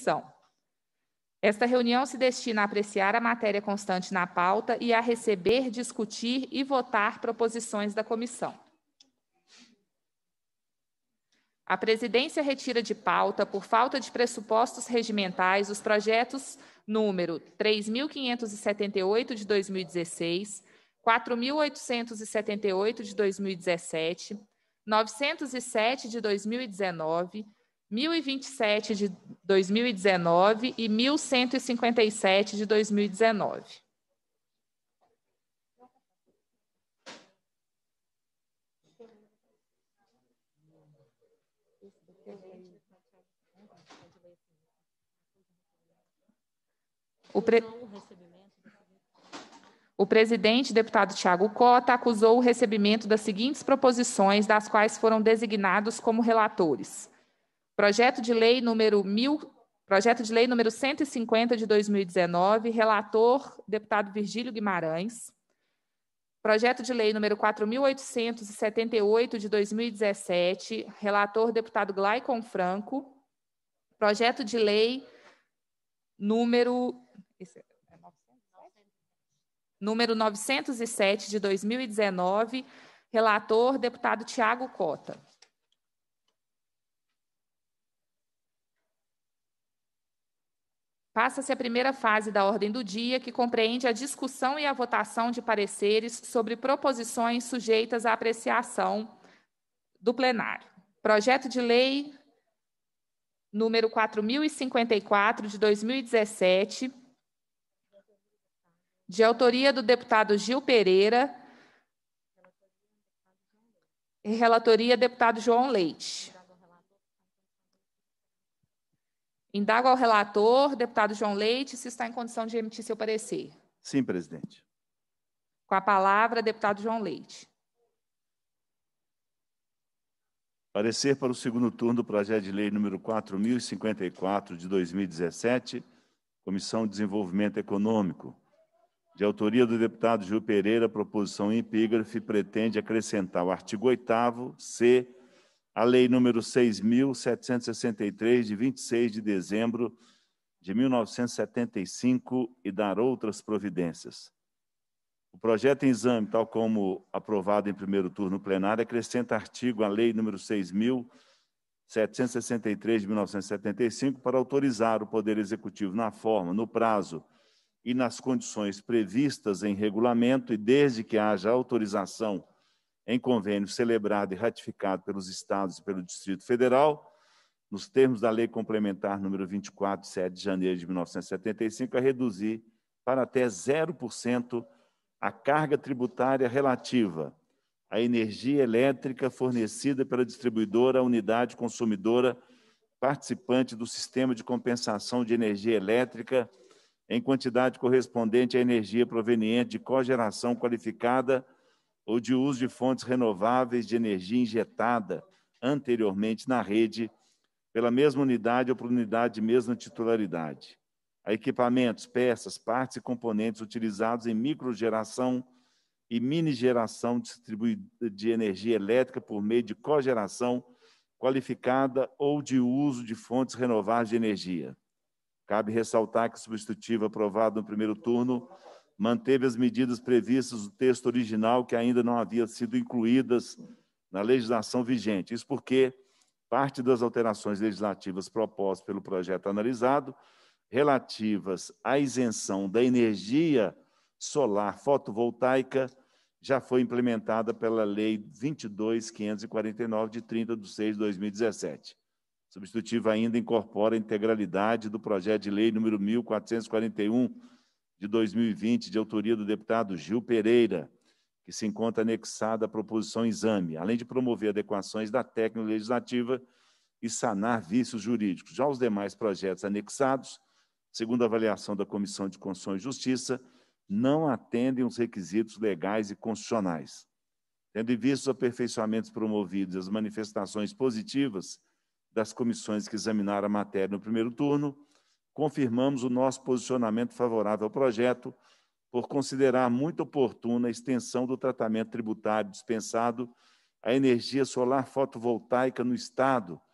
comissão. Esta reunião se destina a apreciar a matéria constante na pauta e a receber, discutir e votar proposições da comissão. A presidência retira de pauta, por falta de pressupostos regimentais, os projetos número 3.578 de 2016, 4.878 de 2017, 907 de 2019, 1.027 de 2019 e 1.157 de 2019. O presidente, deputado Thiago Cota, acusou o recebimento das seguintes proposições, das quais foram designados como relatores. Projeto de lei número 150 de 2019, relator, deputado Virgílio Guimarães. Projeto de lei número 4.878 de 2017, relator, deputado Glaicon Franco. Projeto de lei número 907 de 2019, relator, deputado Thiago Cota. Passa-se a primeira fase da ordem do dia, que compreende a discussão e a votação de pareceres sobre proposições sujeitas à apreciação do plenário. Projeto de lei número 4.054 de 2017, de autoria do deputado Gil Pereira e relatoria deputado João Leite. Indago ao relator, deputado João Leite, se está em condição de emitir seu parecer. Sim, presidente. Com a palavra, deputado João Leite. Parecer para o segundo turno do projeto de lei número 4.054 de 2017, Comissão de Desenvolvimento Econômico. De autoria do deputado Gil Pereira, a proposição em epígrafe pretende acrescentar o artigo 8º, c, a Lei número 6.763, de 26 de dezembro de 1975, e dar outras providências. O projeto em exame, tal como aprovado em primeiro turno plenário, acrescenta artigo à Lei número 6.763, de 1975, para autorizar o Poder Executivo na forma, no prazo e nas condições previstas em regulamento, e desde que haja autorização em convênio celebrado e ratificado pelos Estados e pelo Distrito Federal, nos termos da Lei Complementar número 24, de 7 de janeiro de 1975, a reduzir para até 0% a carga tributária relativa à energia elétrica fornecida pela distribuidora à unidade consumidora participante do Sistema de Compensação de Energia Elétrica em quantidade correspondente à energia proveniente de cogeração qualificada ou de uso de fontes renováveis de energia injetada anteriormente na rede pela mesma unidade ou por unidade de mesma titularidade, a equipamentos, peças, partes e componentes utilizados em microgeração e minigeração distribuída de energia elétrica por meio de cogeração qualificada ou de uso de fontes renováveis de energia. Cabe ressaltar que o substitutivo aprovado no primeiro turno manteve as medidas previstas no texto original que ainda não haviam sido incluídas na legislação vigente. Isso porque parte das alterações legislativas propostas pelo projeto analisado, relativas à isenção da energia solar fotovoltaica, já foi implementada pela Lei 22.549, de 30 de 6 de 2017. O substitutivo ainda incorpora a integralidade do projeto de lei número 1.441, de 2020, de autoria do deputado Gil Pereira, que se encontra anexada à proposição em exame, além de promover adequações da técnica legislativa e sanar vícios jurídicos. Já os demais projetos anexados, segundo a avaliação da Comissão de Constituição e Justiça, não atendem os requisitos legais e constitucionais. Tendo em vista os aperfeiçoamentos promovidos e as manifestações positivas das comissões que examinaram a matéria no primeiro turno, confirmamos o nosso posicionamento favorável ao projeto, por considerar muito oportuna a extensão do tratamento tributário dispensado à energia solar fotovoltaica no Estado,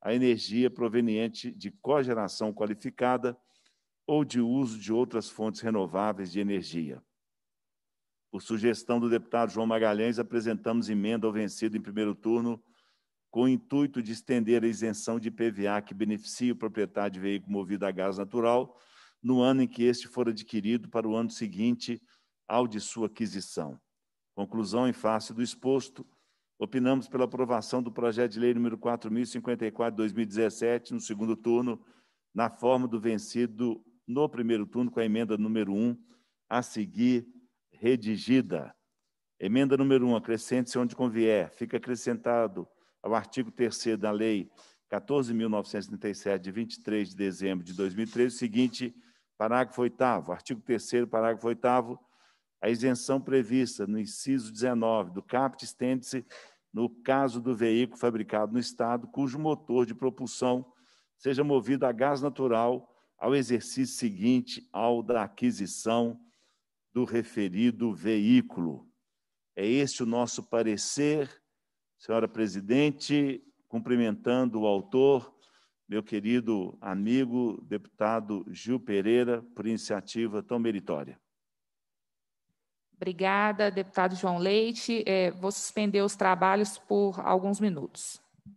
a energia proveniente de cogeração qualificada ou de uso de outras fontes renováveis de energia. Por sugestão do deputado João Magalhães, apresentamos emenda ao vencido em primeiro turno com o intuito de estender a isenção de IPVA que beneficie o proprietário de veículo movido a gás natural no ano em que este for adquirido para o ano seguinte ao de sua aquisição. Conclusão, em face do exposto, opinamos pela aprovação do projeto de lei número 4.054 de 2017, no segundo turno, na forma do vencido no primeiro turno, com a emenda número 1, a seguir redigida. Emenda número 1, acrescente-se onde convier. Fica acrescentado ao artigo 3º da Lei 14.937, de 23 de dezembro de 2013, o seguinte parágrafo 8º. Artigo 3º, parágrafo 8º. A isenção prevista no inciso 19 do caput estende-se no caso do veículo fabricado no Estado, cujo motor de propulsão seja movido a gás natural ao exercício seguinte ao da aquisição do referido veículo. É este o nosso parecer, senhora presidente, cumprimentando o autor, meu querido amigo, deputado Gil Pereira, por iniciativa tão meritória. Obrigada, deputado João Leite. Vou suspender os trabalhos por alguns minutos.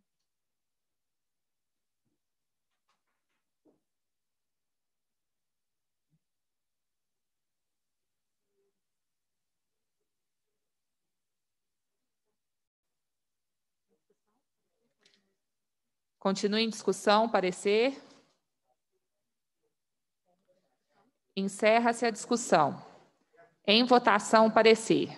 Continue em discussão, parecer. Encerra-se a discussão. Em votação, parecer.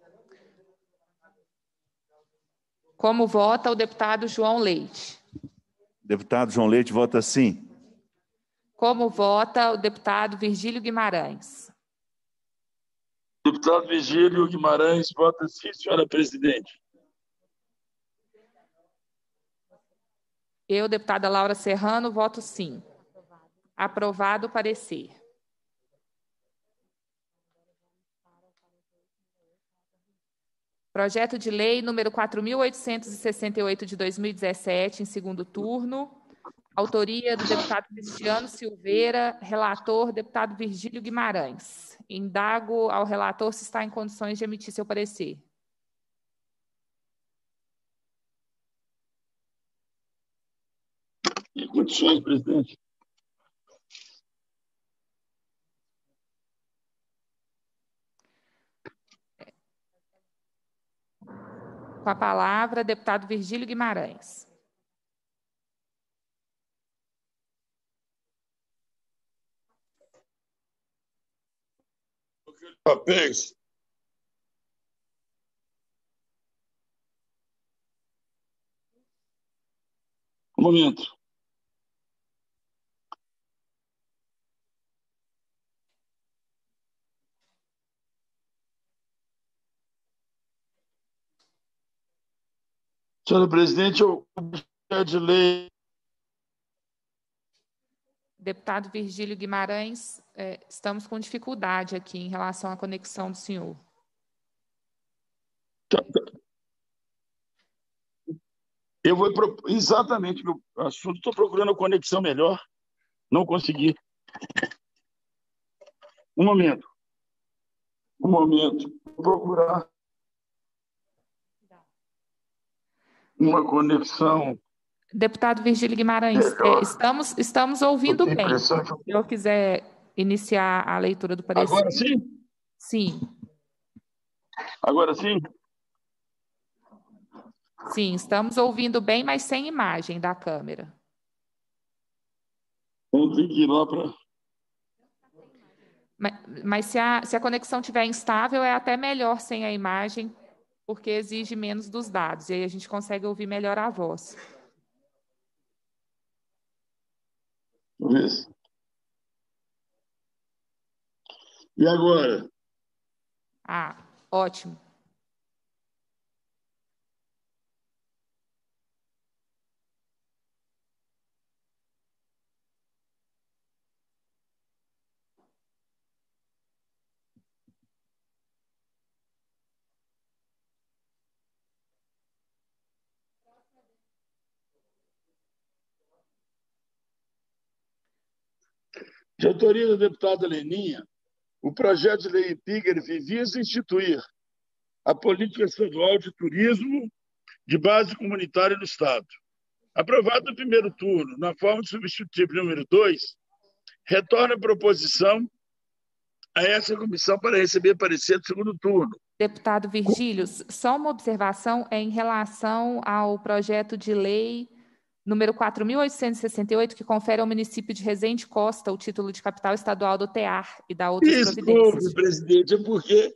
Como vota o deputado João Leite? Deputado João Leite vota sim. Como vota o deputado Virgílio Guimarães? Deputado Virgílio Guimarães vota sim, senhora presidente. Eu, deputada Laura Serrano, voto sim. Aprovado o parecer. Projeto de lei número 4.868 de 2017, em segundo turno. Autoria do deputado Cristiano Silveira, relator, deputado Virgílio Guimarães. Indago ao relator se está em condições de emitir seu parecer. Em condições, presidente. Com a palavra, deputado Virgílio Guimarães. Papéis. Um momento. Senhora presidente, o projeto de lei. Deputado Virgílio Guimarães, estamos com dificuldade aqui em relação à conexão do senhor. Eu vou exatamente meu assunto. Estou procurando a conexão melhor. Não consegui. Um momento. Um momento. Vou procurar uma conexão. Deputado Virgílio Guimarães, estamos ouvindo bem. Se o senhor quiser iniciar a leitura do parecer. Agora sim? Sim. Agora sim? Sim, estamos ouvindo bem, mas sem imagem da câmera. Vamos ter que ir lá para... Mas se a conexão estiver instável, é até melhor sem a imagem, porque exige menos dos dados, e aí a gente consegue ouvir melhor a voz. Isso. E agora? Ah, ótimo. De autoria da deputada Leninha, o projeto de lei Epígrafe visa instituir a política estadual de turismo de base comunitária no Estado. Aprovado no primeiro turno, na forma de substitutivo número 2, retorna a proposição a essa comissão para receber parecer do segundo turno. Deputado Virgílio, só uma observação em relação ao projeto de lei número 4.868, que confere ao município de Resende Costa o título de capital estadual do TEAR e dá outras providências. Desculpe, presidente, é porque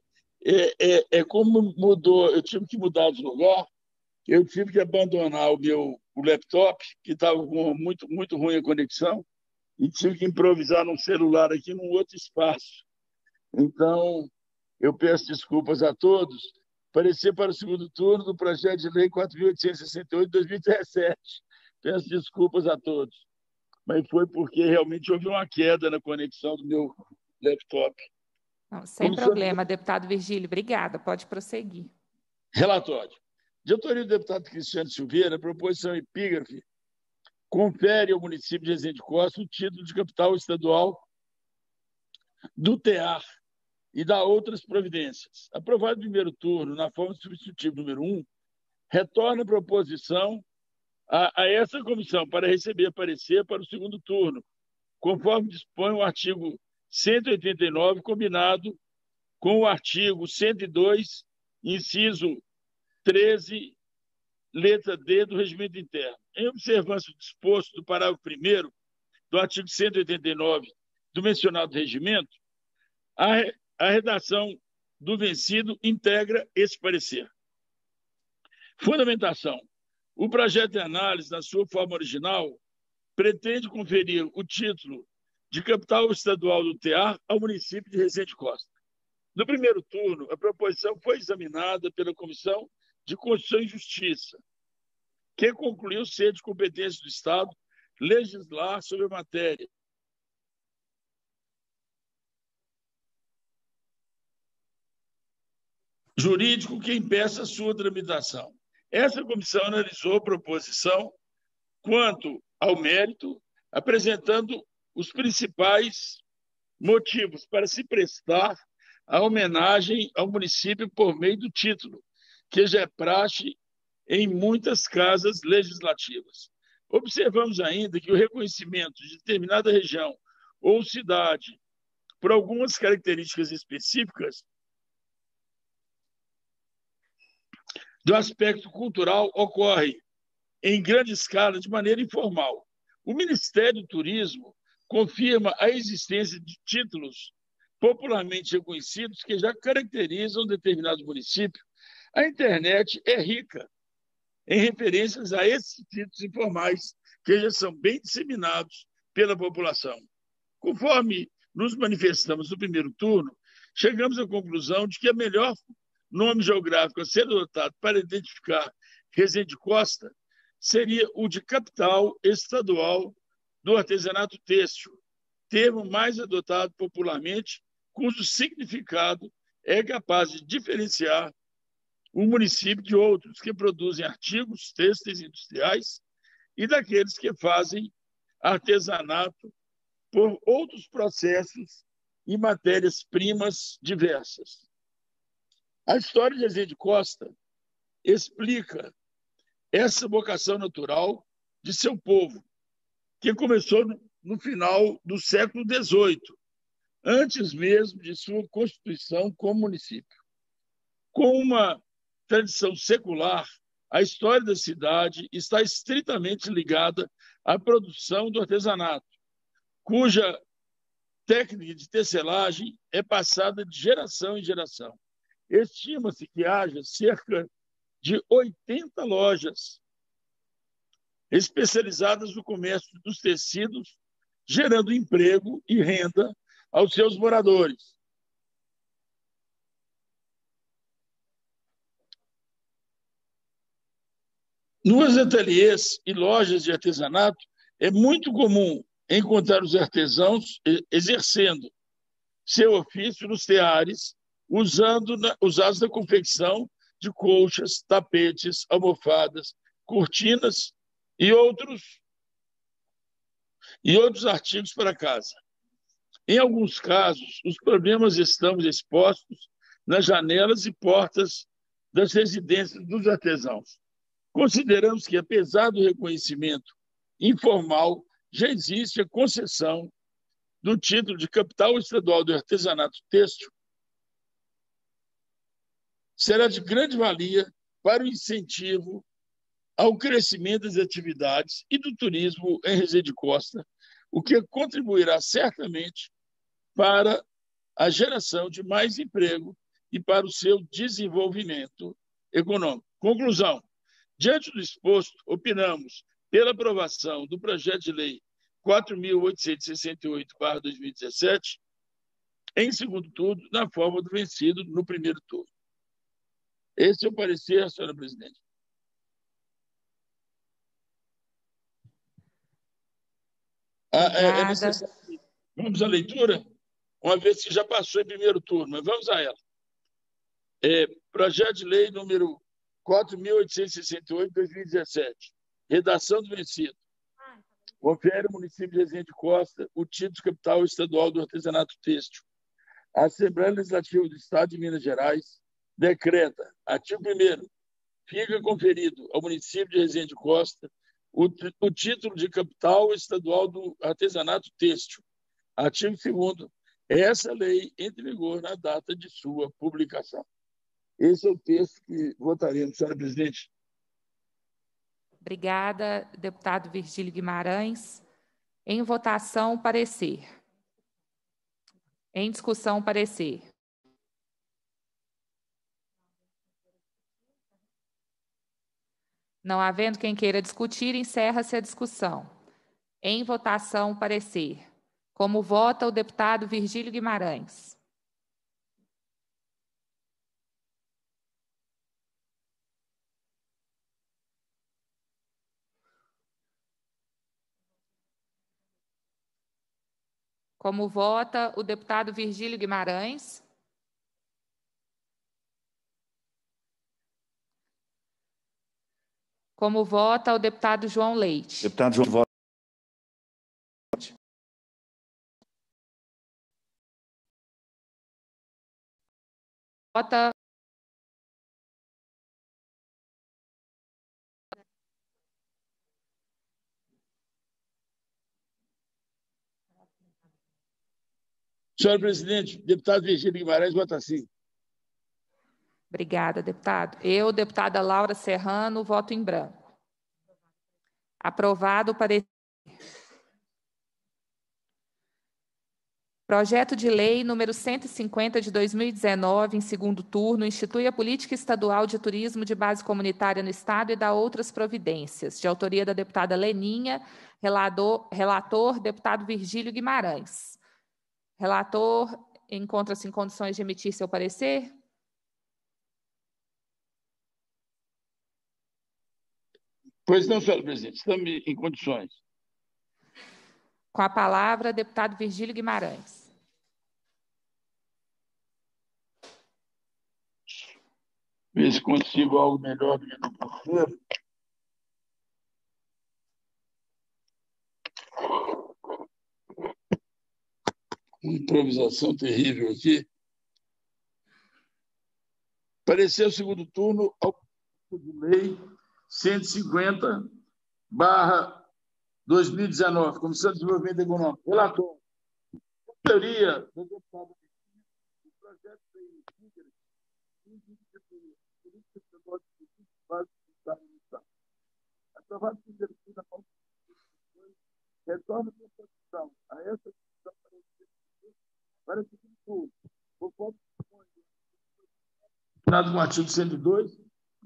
como mudou, eu tive que mudar de lugar, eu tive que abandonar o laptop, que estava muito, muito ruim a conexão, e tive que improvisar num celular aqui num outro espaço. Então, eu peço desculpas a todos. Parecer para o segundo turno do projeto de lei 4.868 de 2017. Peço desculpas a todos. Mas foi porque realmente houve uma queda na conexão do meu laptop. Não, sem problema, deputado Virgílio. Obrigada. Pode prosseguir. Relatório. De autoria do deputado Cristiano Silveira, a proposição epígrafe confere ao município de Resende Costa o título de capital estadual do TEAR e dá outras providências. Aprovado no primeiro turno, na forma de substitutivo número 1, retorna a proposição a essa comissão para receber parecer para o segundo turno, conforme dispõe o artigo 189, combinado com o artigo 102, inciso 13, letra D do Regimento Interno. Em observância do disposto do parágrafo 1º do artigo 189 do mencionado regimento, a redação do vencido integra esse parecer. Fundamentação. O projeto de análise, na sua forma original, pretende conferir o título de capital estadual do TEAR ao município de Resende Costa. No primeiro turno, a proposição foi examinada pela Comissão de Constituição e Justiça, que concluiu ser de competência do Estado legislar sobre a matéria. Jurídico que impeça a sua tramitação. Essa comissão analisou a proposição quanto ao mérito, apresentando os principais motivos para se prestar a homenagem ao município por meio do título, que já é praxe em muitas casas legislativas. Observamos ainda que o reconhecimento de determinada região ou cidade por algumas características específicas do aspecto cultural ocorre em grande escala de maneira informal. O Ministério do Turismo confirma a existência de títulos popularmente reconhecidos que já caracterizam determinado município. A internet é rica em referências a esses títulos informais que já são bem disseminados pela população. Conforme nos manifestamos no primeiro turno, chegamos à conclusão de que a melhor nome geográfico a ser adotado para identificar Resende Costa seria o de capital estadual do artesanato têxtil, termo mais adotado popularmente, cujo significado é capaz de diferenciar o município de outros que produzem artigos têxteis industriais e daqueles que fazem artesanato por outros processos e matérias-primas diversas. A história de Resende Costa explica essa vocação natural de seu povo, que começou no final do século XVIII, antes mesmo de sua constituição como município. Com uma tradição secular, a história da cidade está estritamente ligada à produção do artesanato, cuja técnica de tecelagem é passada de geração em geração. Estima-se que haja cerca de 80 lojas especializadas no comércio dos tecidos, gerando emprego e renda aos seus moradores. Nos ateliês e lojas de artesanato, é muito comum encontrar os artesãos exercendo seu ofício nos teares, usados na confecção de colchas, tapetes, almofadas, cortinas e outros artigos para casa. Em alguns casos, os problemas estão expostos nas janelas e portas das residências dos artesãos. Consideramos que, apesar do reconhecimento informal, já existe a concessão do título de capital estadual do artesanato têxtil, será de grande valia para o incentivo ao crescimento das atividades e do turismo em Resende Costa, o que contribuirá certamente para a geração de mais emprego e para o seu desenvolvimento econômico. Conclusão. Diante do exposto, opinamos pela aprovação do projeto de lei 4.868/2017, em segundo turno, na forma do vencido no primeiro turno. Esse é o parecer, senhora presidente. É necessário. Vamos à leitura? Uma vez que já passou em primeiro turno, mas vamos a ela. Projeto de lei número 4.868/2017. Redação do vencido. Confere ao município de Resende Costa o título de capital estadual do artesanato têxtil. A Assembleia Legislativa do Estado de Minas Gerais decreta, artigo 1º, fica conferido ao município de Resende Costa o título de capital estadual do artesanato têxtil. Artigo 2º, essa lei entra em vigor na data de sua publicação. Esse é o texto que votaremos, senhora presidente. Obrigada, deputado Virgílio Guimarães. Em votação, parecer. Em discussão, parecer. Não havendo quem queira discutir, encerra-se a discussão. Em votação, parecer. Como vota o deputado Virgílio Guimarães? Como vota o deputado Virgílio Guimarães? Como vota o deputado João Leite? Deputado João vota. Vota. Senhor presidente, deputado Virgílio Guimarães vota sim. Obrigada, deputado. Eu, deputada Laura Serrano, voto em branco. Aprovado o parecer. Projeto de lei número 150 de 2019, em segundo turno, institui a política estadual de turismo de base comunitária no Estado e dá outras providências, de autoria da deputada Leninha, relator deputado Virgílio Guimarães. Relator, encontra-se em condições de emitir seu parecer? Pois não, senhora presidente, estamos em condições. Com a palavra, deputado Virgílio Guimarães. Ver se consigo algo melhor do que no parceiro. Uma improvisação terrível aqui. Parecer o segundo turno ao projeto de lei 150/2019, Comissão de Desenvolvimento Econômico. Relator. A maioria do deputado do projeto de lei política estadual de base comunitária no Estado. Aprovado por diretor da Constituição, retorna a proposição a essa discussão para o segundo turno, conforme combinado com o artigo 102,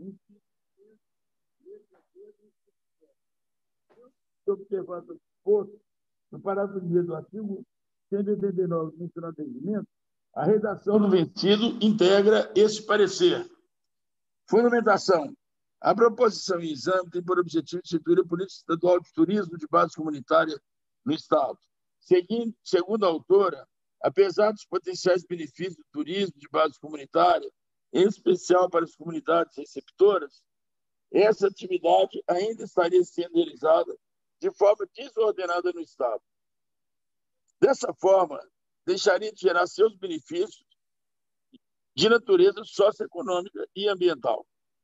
observado o exposto no parágrafo 1º do artigo 189 do mencionado entendimento, a redação do vencido integra esse parecer. Fundamentação. A proposição em exame tem por objetivo instituir a política estadual de turismo de base comunitária no Estado. Segundo a autora, apesar dos potenciais benefícios do turismo de base comunitária, em especial para as comunidades receptoras, essa atividade ainda estaria sendo realizada de forma desordenada no Estado. Dessa forma, deixaria de gerar seus benefícios de natureza socioeconômica e ambiental.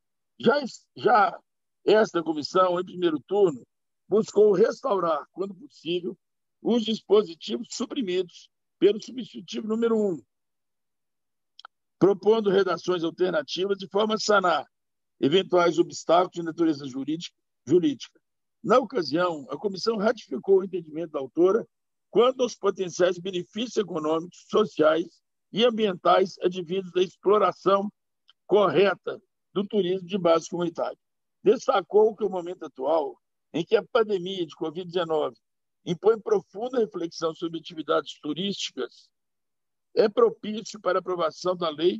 Já esta comissão, em primeiro turno, buscou restaurar, quando possível, os dispositivos suprimidos pelo substitutivo número 1, propondo redações alternativas de forma a sanar eventuais obstáculos de natureza jurídica. Na ocasião, a comissão ratificou o entendimento da autora quanto aos potenciais benefícios econômicos, sociais e ambientais advindos da exploração correta do turismo de base comunitária. Destacou que o momento atual, em que a pandemia de Covid-19 impõe profunda reflexão sobre atividades turísticas, é propício para aprovação da lei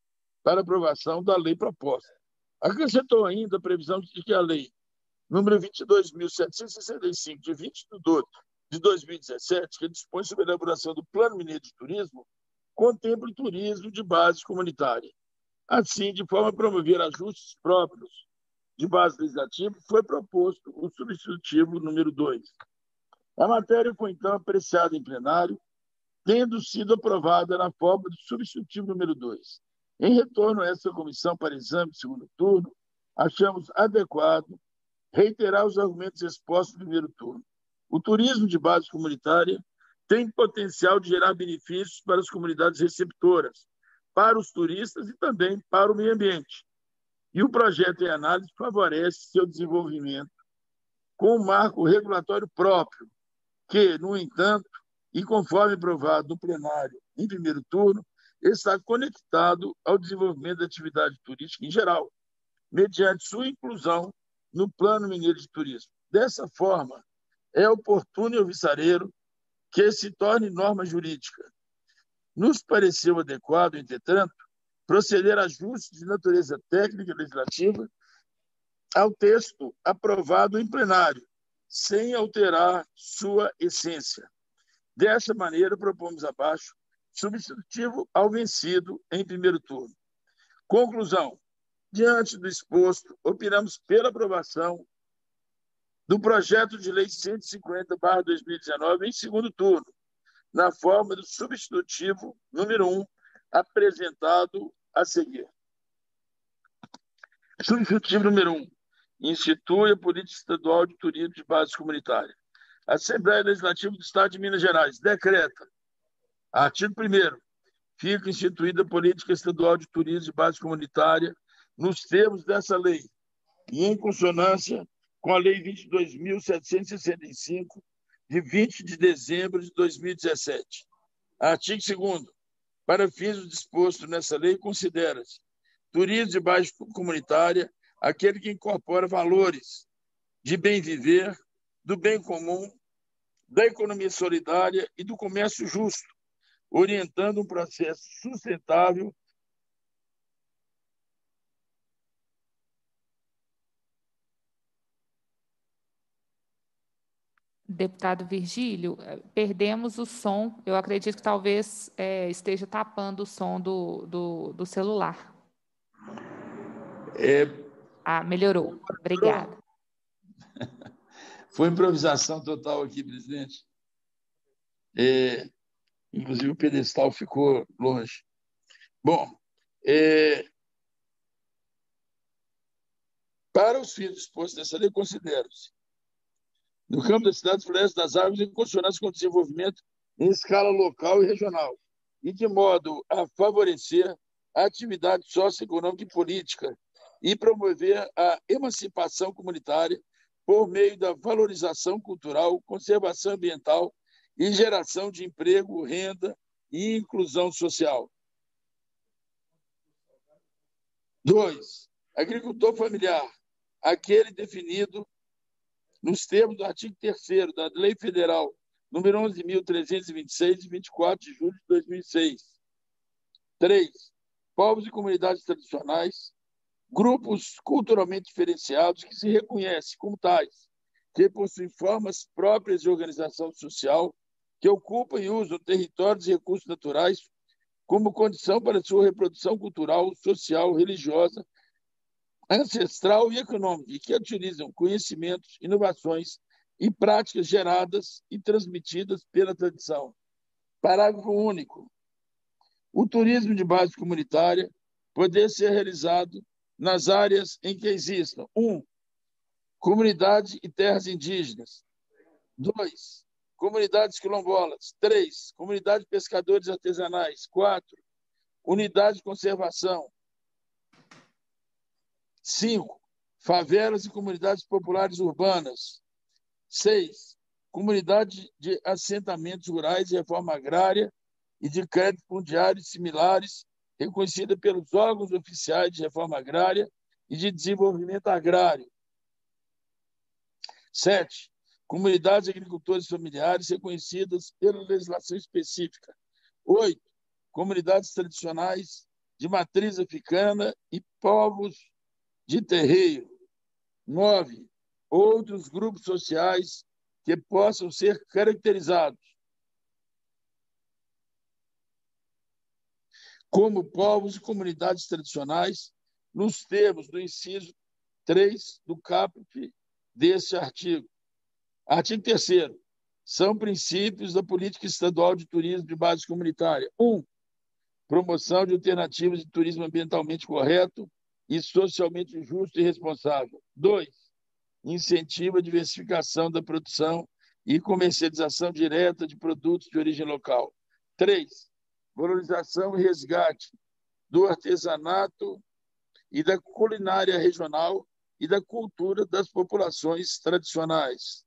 proposta. Acrescentou ainda a previsão de que a lei número 22.765, de 20 de 12 de 2017, que dispõe sobre a elaboração do Plano Mineiro de Turismo, contempla o turismo de base comunitária. Assim, de forma a promover ajustes próprios de base legislativa, foi proposto o substitutivo número 2. A matéria foi, então, apreciada em plenário, tendo sido aprovada na forma do substitutivo número 2. Em retorno a essa comissão para exame de segundo turno, achamos adequado reiterar os argumentos expostos no primeiro turno. O turismo de base comunitária tem potencial de gerar benefícios para as comunidades receptoras, para os turistas e também para o meio ambiente. E o projeto em análise favorece seu desenvolvimento com um marco regulatório próprio, que, no entanto, e conforme aprovado no plenário em primeiro turno, está conectado ao desenvolvimento da atividade turística em geral, mediante sua inclusão no Plano Mineiro de Turismo. Dessa forma, é oportuno e alvissareiro que se torne norma jurídica. Nos pareceu adequado, entretanto, proceder a ajustes de natureza técnica e legislativa ao texto aprovado em plenário, sem alterar sua essência. Dessa maneira, propomos abaixo substitutivo ao vencido em primeiro turno. Conclusão. Diante do exposto, opinamos pela aprovação do projeto de lei 150/2019 em segundo turno, na forma do substitutivo número 1, apresentado a seguir. Substitutivo número 1. Institui a Política Estadual de Turismo de Base Comunitária. A Assembleia Legislativa do Estado de Minas Gerais decreta, artigo 1º, fica instituída a Política Estadual de Turismo de Base Comunitária nos termos dessa lei e em consonância com a Lei 22.765, de 20 de dezembro de 2017. Artigo 2º. Para fins do disposto nessa lei, considera-se turismo de base comunitária aquele que incorpora valores de bem viver, do bem comum, da economia solidária e do comércio justo, orientando um processo sustentável Deputado Virgílio, perdemos o som. Eu acredito que talvez esteja tapando o som do celular. Melhorou. Obrigada. Foi improvisação total aqui, presidente. Inclusive, o pedestal ficou longe. Bom, para os fins dispostos nessa lei, considera-se no campo das cidades, florestas das árvores, em consonância com o desenvolvimento em escala local e regional, e de modo a favorecer a atividade socioeconômica e política e promover a emancipação comunitária por meio da valorização cultural, conservação ambiental e geração de emprego, renda e inclusão social. 2. Agricultor familiar, aquele definido nos termos do artigo 3º da Lei Federal número 11.326, de 24 de julho de 2006. 3. Povos e comunidades tradicionais, grupos culturalmente diferenciados que se reconhecem como tais, que possuem formas próprias de organização social, que ocupam e usam territórios e recursos naturais como condição para sua reprodução cultural, social, religiosa, ancestral e econômica, e que utilizam conhecimentos, inovações e práticas geradas e transmitidas pela tradição, Parágrafo único. O turismo de base comunitária poder ser realizado nas áreas em que existam: 1. Comunidade e terras indígenas. 2. Comunidades quilombolas. 3. Comunidade de pescadores artesanais. 4. Unidade de conservação. 5. Favelas e comunidades populares urbanas. 6. Comunidade de assentamentos rurais de reforma agrária e de crédito fundiário similares, reconhecida pelos órgãos oficiais de reforma agrária e de desenvolvimento agrário. 7. Comunidades de agricultores familiares reconhecidas pela legislação específica. 8. Comunidades tradicionais de matriz africana e povos de terreiro. 9. Outros grupos sociais que possam ser caracterizados como povos e comunidades tradicionais, nos termos do inciso 3 do caput deste artigo. Artigo 3º. São princípios da política estadual de turismo de base comunitária. 1. Promoção de alternativas de turismo ambientalmente correto e socialmente justo e responsável. 2. Incentiva a diversificação da produção e comercialização direta de produtos de origem local. 3. Valorização e resgate do artesanato e da culinária regional e da cultura das populações tradicionais.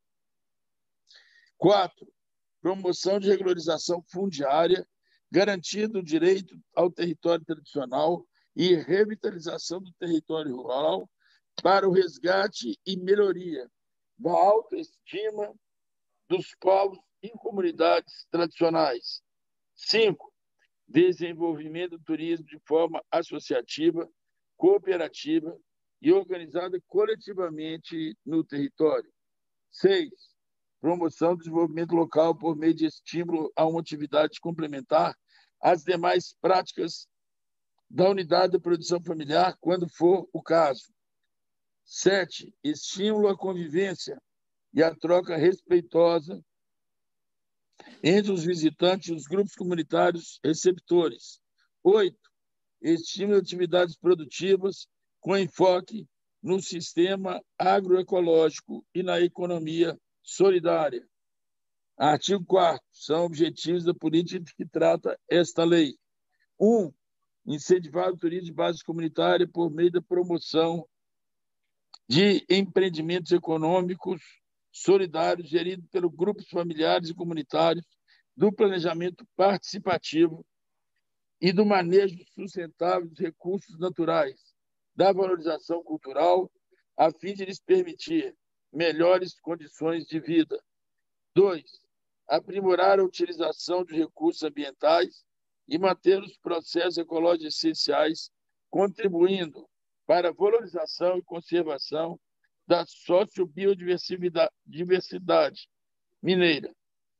4. Promoção de regularização fundiária, garantindo o direito ao território tradicional e revitalização do território rural para o resgate e melhoria da autoestima dos povos e comunidades tradicionais. 5. Desenvolvimento do turismo de forma associativa, cooperativa e organizada coletivamente no território. 6. Promoção do desenvolvimento local por meio de estímulo a uma atividade complementar às demais práticas da unidade de produção familiar, quando for o caso. 7. Estímulo à convivência e à troca respeitosa entre os visitantes e os grupos comunitários receptores. 8. Estímulo a atividades produtivas com enfoque no sistema agroecológico e na economia solidária. Artigo 4º. São objetivos da política que trata esta lei. 1. Incentivar o turismo de base comunitária por meio da promoção de empreendimentos econômicos solidários geridos pelos grupos familiares e comunitários, do planejamento participativo e do manejo sustentável dos recursos naturais, da valorização cultural, a fim de lhes permitir melhores condições de vida. 2. Aprimorar a utilização de recursos ambientais e manter os processos ecológicos essenciais, contribuindo para a valorização e conservação da sociobiodiversidade mineira.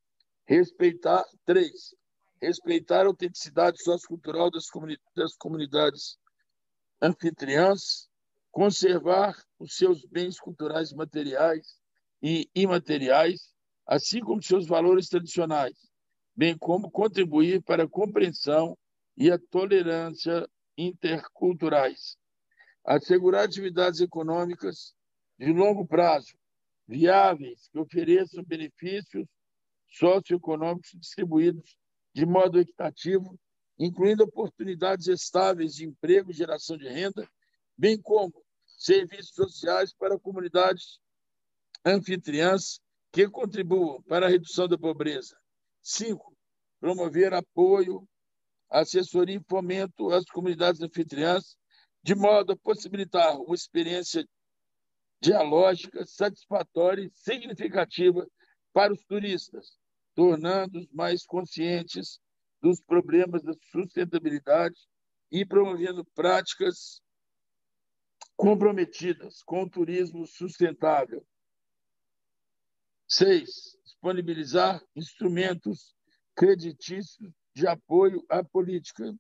3. Respeitar a autenticidade sociocultural das comunidades anfitriãs, conservar os seus bens culturais materiais e imateriais, assim como seus valores tradicionais, bem como contribuir para a compreensão e a tolerância interculturais. Assegurar atividades econômicas de longo prazo, viáveis, que ofereçam benefícios socioeconômicos distribuídos de modo equitativo, incluindo oportunidades estáveis de emprego e geração de renda, bem como serviços sociais para comunidades anfitriãs que contribuam para a redução da pobreza. 5. Promover apoio, assessoria e fomento às comunidades anfitriãs, de modo a possibilitar uma experiência dialógica, satisfatória e significativa para os turistas, tornando-os mais conscientes dos problemas da sustentabilidade e promovendo práticas comprometidas com o turismo sustentável. 6. Disponibilizar instrumentos creditícios de apoio à política.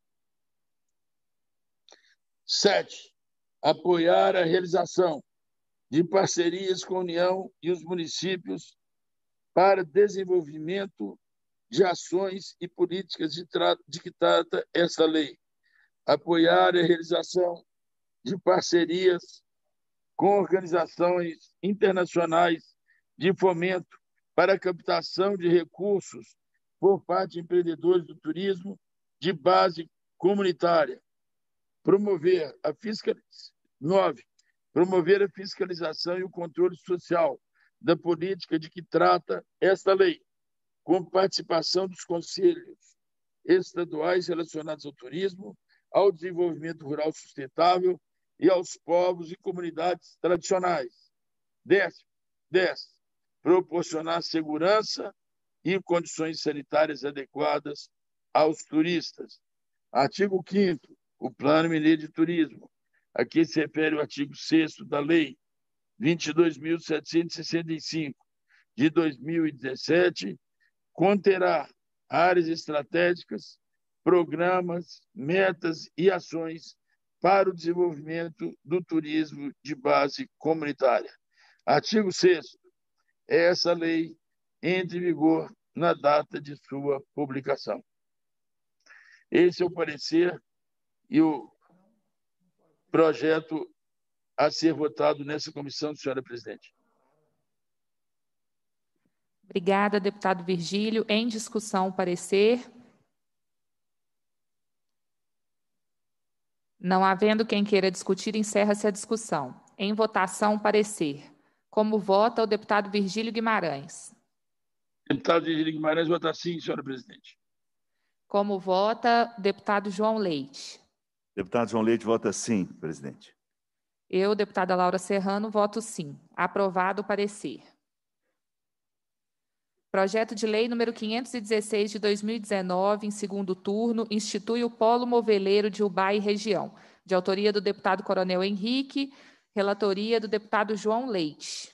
7. Apoiar a realização de parcerias com a União e os municípios para desenvolvimento de ações e políticas de que trata esta lei. Apoiar a realização de parcerias com organizações internacionais de fomento para a captação de recursos por parte de empreendedores do turismo de base comunitária. Promover a fiscalização e o controle social da política de que trata esta lei, com participação dos conselhos estaduais relacionados ao turismo, ao desenvolvimento rural sustentável e aos povos e comunidades tradicionais. 10. Proporcionar segurança e condições sanitárias adequadas aos turistas. Artigo 5º, o Plano Mineiro de Turismo, a que se refere o artigo 6º da Lei 22.765, de 2017, conterá áreas estratégicas, programas, metas e ações para o desenvolvimento do turismo de base comunitária. Artigo 6º. Essa lei entra em vigor na data de sua publicação. Esse é o parecer e o projeto a ser votado nessa comissão, senhora presidente. Obrigada, deputado Virgílio. Em discussão, o parecer. Não havendo quem queira discutir, encerra-se a discussão. Em votação, o parecer. Como vota o deputado Virgílio Guimarães? Deputado Virgílio Guimarães vota sim, senhora presidente. Como vota o deputado João Leite? Deputado João Leite vota sim, presidente. Eu, deputada Laura Serrano, voto sim. Aprovado o parecer. Projeto de lei número 516 de 2019, em segundo turno, institui o Polo Moveleiro de Ubá e região, de autoria do deputado Coronel Henrique, relatoria do deputado João Leite.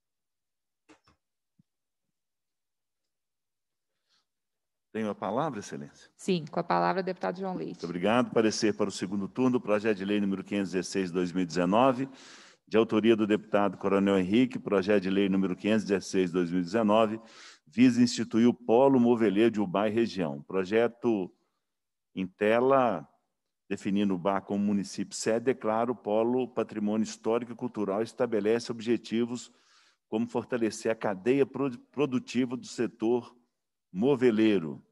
Tenho a palavra, excelência? Sim, com a palavra, deputado João Leite. Muito obrigado. Parecer para o segundo turno, projeto de lei número 516 de 2019, de autoria do deputado Coronel Henrique, projeto de lei número 516 de 2019, visa instituir o Polo Moveleiro de Ubá e região. Projeto em tela, definindo Ubá como município sede, declara o Polo Patrimônio Histórico e Cultural e estabelece objetivos como fortalecer a cadeia produtiva do setor moveleiro.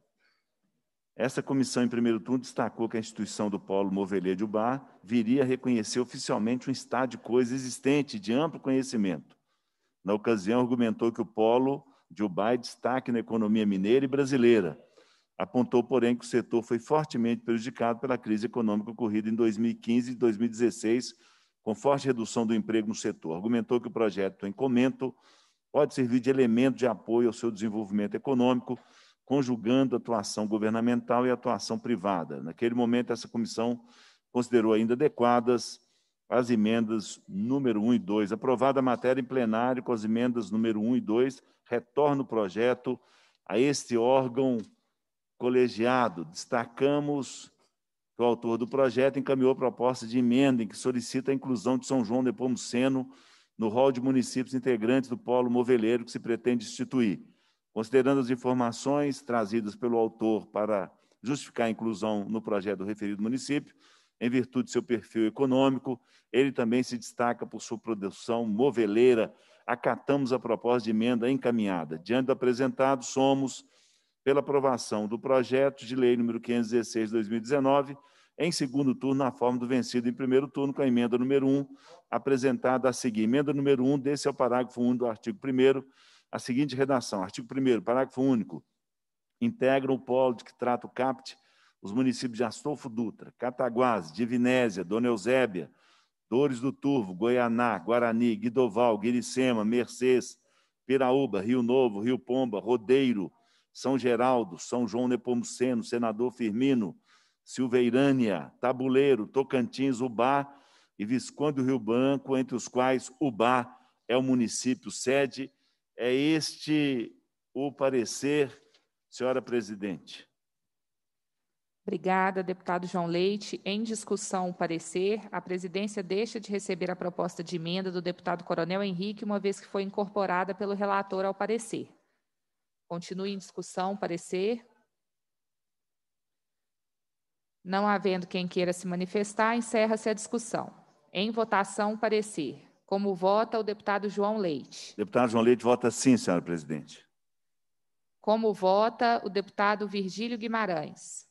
Essa comissão, em primeiro turno, destacou que a instituição do Polo Moveleiro de Ubá viria a reconhecer oficialmente um estado de coisa existente de amplo conhecimento. Na ocasião, argumentou que o Polo de Ubá é destaque na economia mineira e brasileira. Apontou, porém, que o setor foi fortemente prejudicado pela crise econômica ocorrida em 2015 e 2016, com forte redução do emprego no setor. Argumentou que o projeto em comento pode servir de elemento de apoio ao seu desenvolvimento econômico, conjugando a atuação governamental e a atuação privada. Naquele momento, essa comissão considerou ainda adequadas as emendas número 1 e 2. Aprovada a matéria em plenário com as emendas número 1 e 2, retorna o projeto a este órgão colegiado. Destacamos que o autor do projeto encaminhou proposta de emenda em que solicita a inclusão de São João Nepomuceno no rol de municípios integrantes do Polo Moveleiro que se pretende instituir. Considerando as informações trazidas pelo autor para justificar a inclusão no projeto do referido município, em virtude de seu perfil econômico, ele também se destaca por sua produção moveleira. Acatamos a proposta de emenda encaminhada. Diante do apresentado, somos pela aprovação do projeto de lei número 516 de 2019, em segundo turno, na forma do vencido em primeiro turno, com a emenda número 1, apresentada a seguir. Emenda número 1, desse é o parágrafo 1 do artigo 1º, a seguinte redação. Artigo 1º, parágrafo único. Integram o polo de que trata o CAPT os municípios de Astolfo Dutra, Cataguás, Divinésia, Dona Eusébia, Dores do Turvo, Goianá, Guarani, Guidoval, Guiricema, Mercês, Piraúba, Rio Novo, Rio Pomba, Rodeiro, São Geraldo, São João Nepomuceno, Senador Firmino, Silveirânia, Tabuleiro, Tocantins, Ubá e Visconde do Rio Branco, entre os quais Ubá é o município sede. É este o parecer, senhora presidente. Obrigada, deputado João Leite. Em discussão, o parecer. A presidência deixa de receber a proposta de emenda do deputado Coronel Henrique, uma vez que foi incorporada pelo relator ao parecer. Continue em discussão, parecer. Não havendo quem queira se manifestar, encerra-se a discussão. Em votação, parecer. Como vota o deputado João Leite? Deputado João Leite vota sim, senhora presidente. Como vota o deputado Virgílio Guimarães?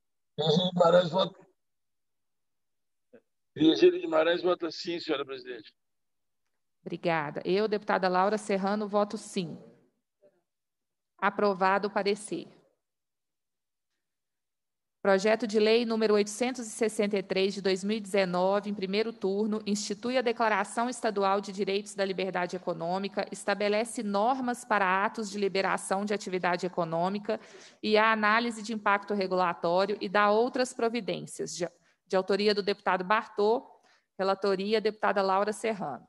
Virgílio Guimarães vota sim, senhora presidente. Obrigada. Eu, deputada Laura Serrano, voto sim. Aprovado o parecer. Projeto de lei número 863 de 2019, em primeiro turno, institui a Declaração Estadual de Direitos da Liberdade Econômica, estabelece normas para atos de liberação de atividade econômica e a análise de impacto regulatório e dá outras providências, de autoria do deputado Bartô, relatoria deputada Laura Serrano.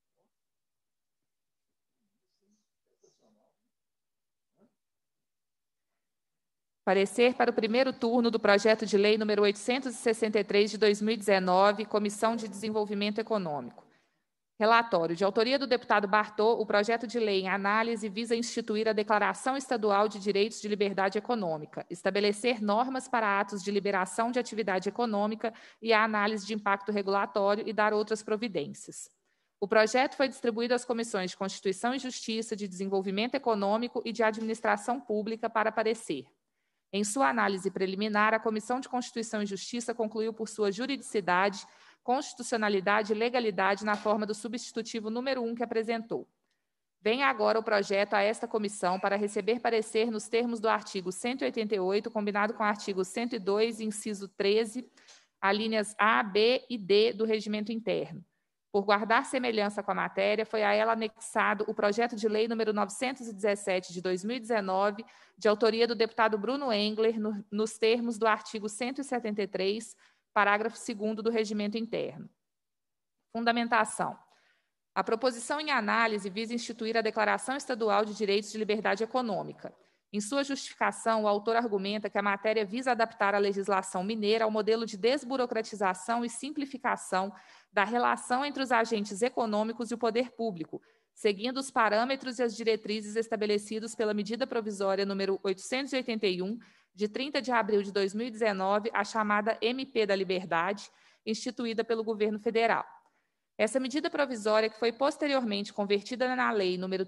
Parecer para o primeiro turno do projeto de lei número 863 de 2019, Comissão de Desenvolvimento Econômico. Relatório. De autoria do deputado Bartô, o projeto de lei em análise visa instituir a Declaração Estadual de Direitos de Liberdade Econômica, estabelecer normas para atos de liberação de atividade econômica e a análise de impacto regulatório e dar outras providências. O projeto foi distribuído às comissões de Constituição e Justiça, de Desenvolvimento Econômico e de Administração Pública para parecer. Em sua análise preliminar, a Comissão de Constituição e Justiça concluiu por sua juridicidade, constitucionalidade e legalidade na forma do substitutivo número 1 que apresentou. Venha agora o projeto a esta comissão para receber parecer nos termos do artigo 188, combinado com o artigo 102, inciso 13, alíneas A, B e D do Regimento Interno. Por guardar semelhança com a matéria, foi a ela anexado o projeto de lei número 917 de 2019, de autoria do deputado Bruno Engler, nos termos do artigo 173, parágrafo 2º do Regimento Interno. Fundamentação. A proposição em análise visa instituir a Declaração Estadual de Direitos de Liberdade Econômica. Em sua justificação, o autor argumenta que a matéria visa adaptar a legislação mineira ao modelo de desburocratização e simplificação da relação entre os agentes econômicos e o poder público, seguindo os parâmetros e as diretrizes estabelecidos pela medida provisória número 881, de 30 de abril de 2019, a chamada MP da Liberdade, instituída pelo governo federal. Essa medida provisória, que foi posteriormente convertida na Lei nº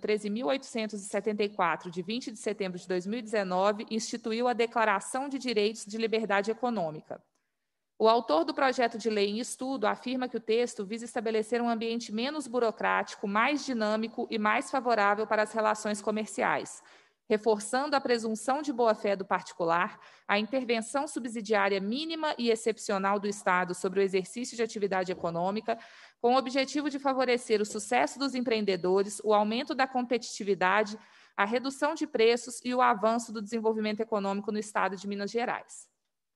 13.874, de 20 de setembro de 2019, instituiu a Declaração de Direitos de Liberdade Econômica. O autor do projeto de lei em estudo afirma que o texto visa estabelecer um ambiente menos burocrático, mais dinâmico e mais favorável para as relações comerciais, reforçando a presunção de boa-fé do particular, a intervenção subsidiária mínima e excepcional do Estado sobre o exercício de atividade econômica, com o objetivo de favorecer o sucesso dos empreendedores, o aumento da competitividade, a redução de preços e o avanço do desenvolvimento econômico no Estado de Minas Gerais.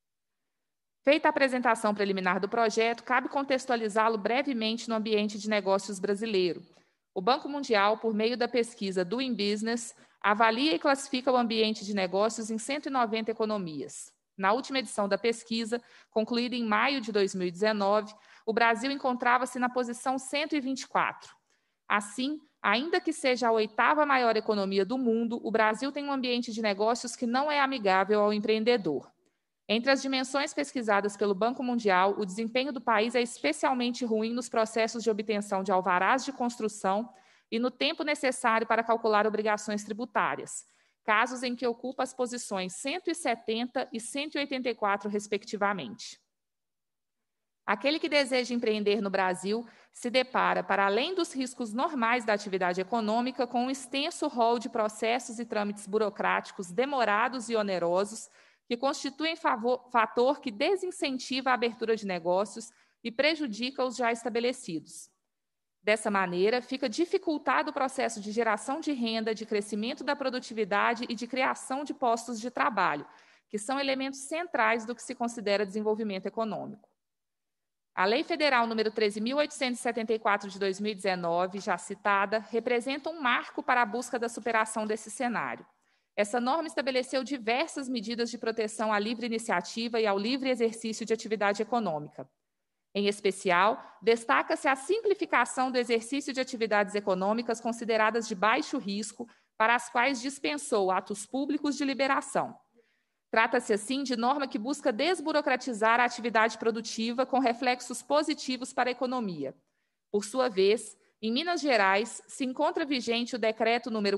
Feita a apresentação preliminar do projeto, cabe contextualizá-lo brevemente no ambiente de negócios brasileiro. O Banco Mundial, por meio da pesquisa Doing Business, avalia e classifica o ambiente de negócios em 190 economias. Na última edição da pesquisa, concluída em maio de 2019, o Brasil encontrava-se na posição 124. Assim, ainda que seja a 8ª maior economia do mundo, o Brasil tem um ambiente de negócios que não é amigável ao empreendedor. Entre as dimensões pesquisadas pelo Banco Mundial, o desempenho do país é especialmente ruim nos processos de obtenção de alvarás de construção e no tempo necessário para calcular obrigações tributárias, casos em que ocupa as posições 170 e 184, respectivamente. Aquele que deseja empreender no Brasil se depara, para além dos riscos normais da atividade econômica, com um extenso rol de processos e trâmites burocráticos demorados e onerosos, que constituem fator que desincentiva a abertura de negócios e prejudica os já estabelecidos. Dessa maneira, fica dificultado o processo de geração de renda, de crescimento da produtividade e de criação de postos de trabalho, que são elementos centrais do que se considera desenvolvimento econômico. A Lei Federal nº 13.874 de 2019, já citada, representa um marco para a busca da superação desse cenário. Essa norma estabeleceu diversas medidas de proteção à livre iniciativa e ao livre exercício de atividade econômica. Em especial, destaca-se a simplificação do exercício de atividades econômicas consideradas de baixo risco para as quais dispensou atos públicos de liberação. Trata-se, assim, de norma que busca desburocratizar a atividade produtiva com reflexos positivos para a economia. Por sua vez, em Minas Gerais, se encontra vigente o Decreto número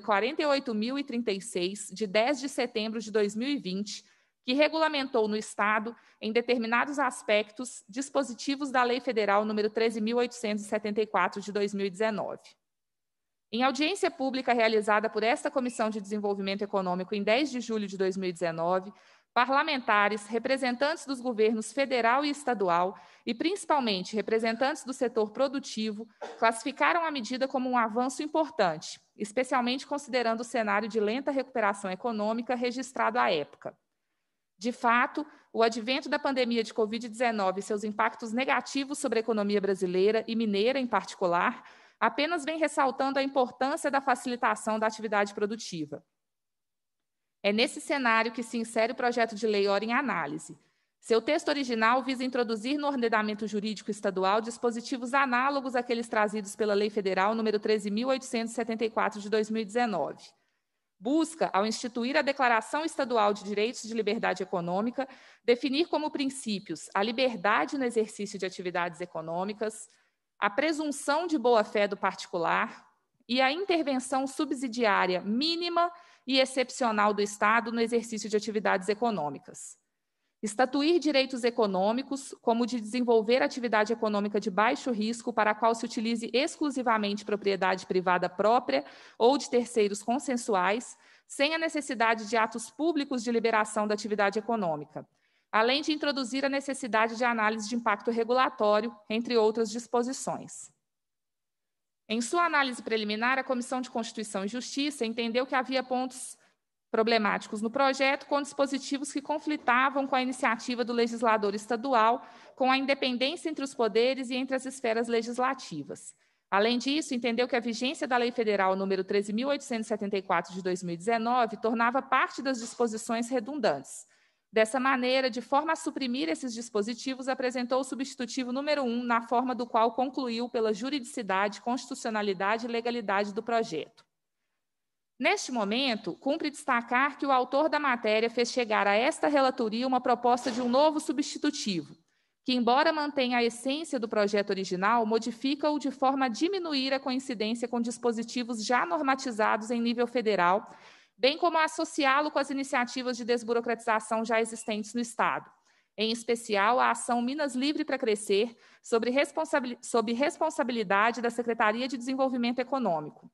48.036, de 10 de setembro de 2020, que regulamentou no Estado, em determinados aspectos, dispositivos da Lei Federal número 13.874, de 2019. Em audiência pública realizada por esta Comissão de Desenvolvimento Econômico em 10 de julho de 2019, parlamentares, representantes dos governos federal e estadual e, principalmente, representantes do setor produtivo, classificaram a medida como um avanço importante, especialmente considerando o cenário de lenta recuperação econômica registrado à época. De fato, o advento da pandemia de Covid-19 e seus impactos negativos sobre a economia brasileira e mineira, em particular, apenas vem ressaltando a importância da facilitação da atividade produtiva. É nesse cenário que se insere o projeto de lei ora em análise. Seu texto original visa introduzir no ordenamento jurídico estadual dispositivos análogos àqueles trazidos pela Lei Federal número 13.874, de 2019. Busca, ao instituir a Declaração Estadual de Direitos de Liberdade Econômica, definir como princípios a liberdade no exercício de atividades econômicas, a presunção de boa-fé do particular e a intervenção subsidiária mínima e excepcional do Estado no exercício de atividades econômicas. Estatuir direitos econômicos, como o de desenvolver atividade econômica de baixo risco para a qual se utilize exclusivamente propriedade privada própria ou de terceiros consensuais, sem a necessidade de atos públicos de liberação da atividade econômica, além de introduzir a necessidade de análise de impacto regulatório, entre outras disposições. Em sua análise preliminar, a Comissão de Constituição e Justiça entendeu que havia pontos problemáticos no projeto, com dispositivos que conflitavam com a iniciativa do legislador estadual, com a independência entre os poderes e entre as esferas legislativas. Além disso, entendeu que a vigência da Lei Federal número 13.874, de 2019, tornava parte das disposições redundantes. Dessa maneira, de forma a suprimir esses dispositivos, apresentou o substitutivo número 1, na forma do qual concluiu pela juridicidade, constitucionalidade e legalidade do projeto. Neste momento, cumpre destacar que o autor da matéria fez chegar a esta relatoria uma proposta de um novo substitutivo, que, embora mantenha a essência do projeto original, modifica-o de forma a diminuir a coincidência com dispositivos já normatizados em nível federal, bem como a associá-lo com as iniciativas de desburocratização já existentes no Estado, em especial a ação Minas Livre para Crescer, sob responsabilidade da Secretaria de Desenvolvimento Econômico.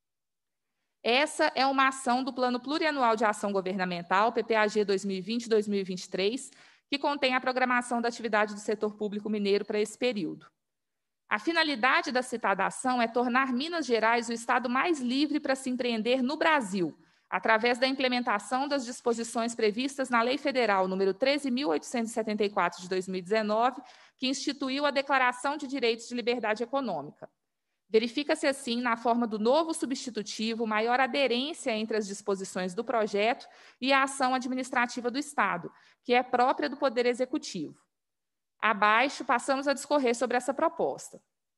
Essa é uma ação do Plano Plurianual de Ação Governamental, PPAG 2020-2023, que contém a programação da atividade do setor público mineiro para esse período. A finalidade da citada ação é tornar Minas Gerais o estado mais livre para se empreender no Brasil, através da implementação das disposições previstas na Lei Federal número 13.874, de 2019, que instituiu a Declaração de Direitos de Liberdade Econômica. Verifica-se, assim, na forma do novo substitutivo, maior aderência entre as disposições do projeto e a ação administrativa do Estado, que é própria do Poder Executivo. Abaixo, passamos a discorrer sobre essa proposta.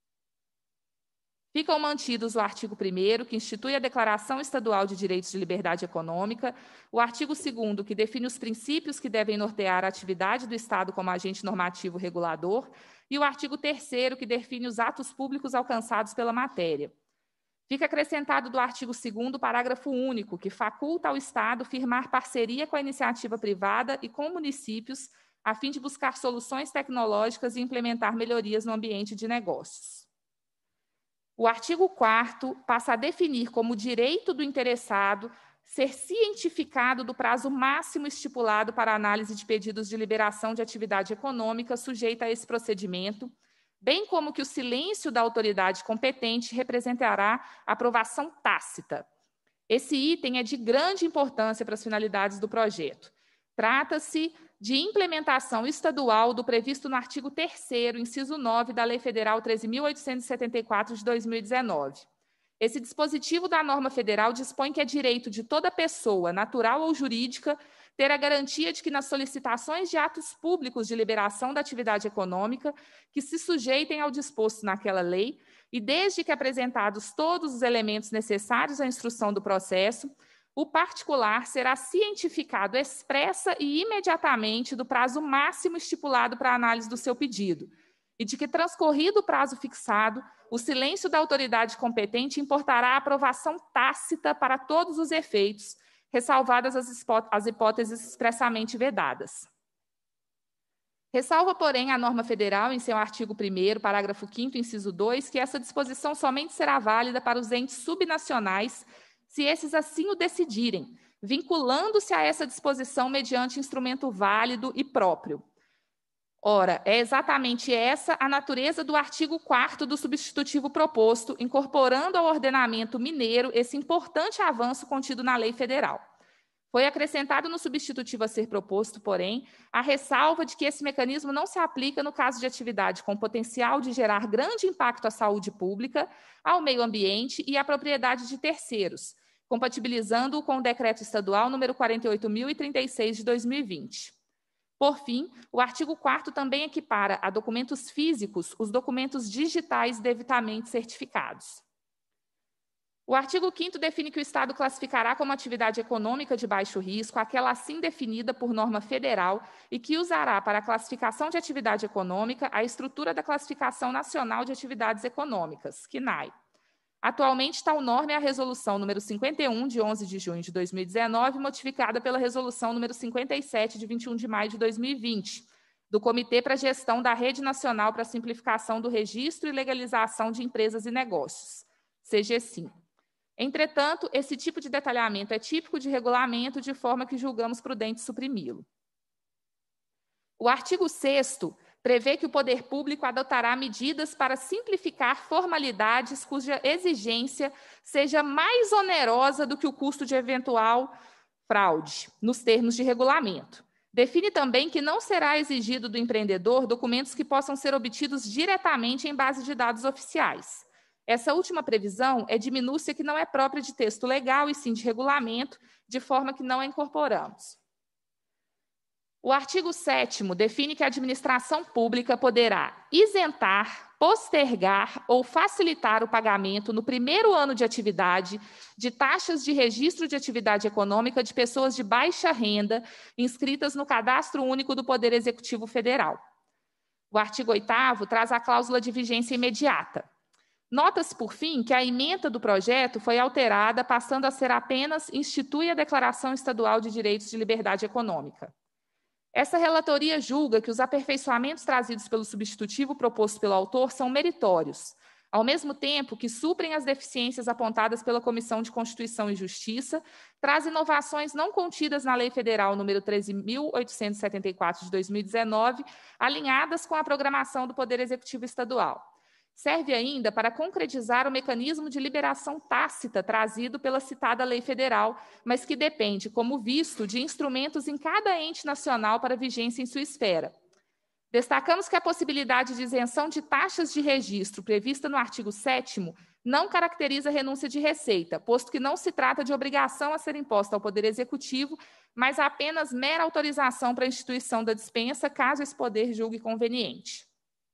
Ficam mantidos o artigo 1º, que institui a Declaração Estadual de Direitos de Liberdade Econômica, o artigo 2º, que define os princípios que devem nortear a atividade do Estado como agente normativo regulador, e o artigo 3º, que define os atos públicos alcançados pela matéria. Fica acrescentado do artigo 2º, parágrafo único, que faculta ao Estado firmar parceria com a iniciativa privada e com municípios, a fim de buscar soluções tecnológicas e implementar melhorias no ambiente de negócios. O artigo 4º passa a definir como direito do interessado ser cientificado do prazo máximo estipulado para análise de pedidos de liberação de atividade econômica sujeita a esse procedimento, bem como que o silêncio da autoridade competente representará aprovação tácita. Esse item é de grande importância para as finalidades do projeto. Trata-se de implementação estadual do previsto no artigo 3º, inciso 9, da Lei Federal 13.874, de 2019. Esse dispositivo da norma federal dispõe que é direito de toda pessoa, natural ou jurídica, ter a garantia de que nas solicitações de atos públicos de liberação da atividade econômica, que se sujeitem ao disposto naquela lei, e desde que apresentados todos os elementos necessários à instrução do processo, o particular será cientificado expressa e imediatamente do prazo máximo estipulado para a análise do seu pedido, e de que, transcorrido o prazo fixado, o silêncio da autoridade competente importará a aprovação tácita para todos os efeitos, ressalvadas as hipóteses expressamente vedadas. Ressalva, porém, a norma federal, em seu artigo 1º, parágrafo 5º, inciso 2, que essa disposição somente será válida para os entes subnacionais, se esses assim o decidirem, vinculando-se a essa disposição mediante instrumento válido e próprio. Ora, é exatamente essa a natureza do artigo 4º do substitutivo proposto, incorporando ao ordenamento mineiro esse importante avanço contido na lei federal. Foi acrescentado no substitutivo a ser proposto, porém, a ressalva de que esse mecanismo não se aplica no caso de atividade com potencial de gerar grande impacto à saúde pública, ao meio ambiente e à propriedade de terceiros, compatibilizando-o com o Decreto Estadual número 48.036 de 2020. Por fim, o artigo 4º também equipara a documentos físicos os documentos digitais devidamente certificados. O artigo 5º define que o Estado classificará como atividade econômica de baixo risco aquela assim definida por norma federal e que usará para a classificação de atividade econômica a estrutura da Classificação Nacional de Atividades Econômicas, CNAE. Atualmente, tal norma é a Resolução número 51, de 11 de junho de 2019, modificada pela Resolução número 57, de 21 de maio de 2020, do Comitê para a Gestão da Rede Nacional para a Simplificação do Registro e Legalização de Empresas e Negócios, CGSIM. Entretanto, esse tipo de detalhamento é típico de regulamento, de forma que julgamos prudente suprimi-lo. O artigo 6º prevê que o poder público adotará medidas para simplificar formalidades cuja exigência seja mais onerosa do que o custo de eventual fraude, nos termos de regulamento. Define também que não será exigido do empreendedor documentos que possam ser obtidos diretamente em base de dados oficiais. Essa última previsão é de minúcia que não é própria de texto legal e sim de regulamento, de forma que não a incorporamos. O artigo 7º define que a administração pública poderá isentar, postergar ou facilitar o pagamento no primeiro ano de atividade de taxas de registro de atividade econômica de pessoas de baixa renda inscritas no Cadastro Único do Poder Executivo Federal. O artigo 8º traz a cláusula de vigência imediata. Nota-se, por fim, que a ementa do projeto foi alterada, passando a ser apenas institui a Declaração Estadual de Direitos de Liberdade Econômica. Essa relatoria julga que os aperfeiçoamentos trazidos pelo substitutivo proposto pelo autor são meritórios, ao mesmo tempo que suprem as deficiências apontadas pela Comissão de Constituição e Justiça, traz inovações não contidas na Lei Federal número 13.874 de 2019, alinhadas com a programação do Poder Executivo Estadual. Serve ainda para concretizar o mecanismo de liberação tácita trazido pela citada lei federal, mas que depende, como visto, de instrumentos em cada ente nacional para vigência em sua esfera. Destacamos que a possibilidade de isenção de taxas de registro prevista no artigo 7º não caracteriza renúncia de receita, posto que não se trata de obrigação a ser imposta ao Poder Executivo, mas apenas mera autorização para a instituição da dispensa, caso esse poder julgue conveniente.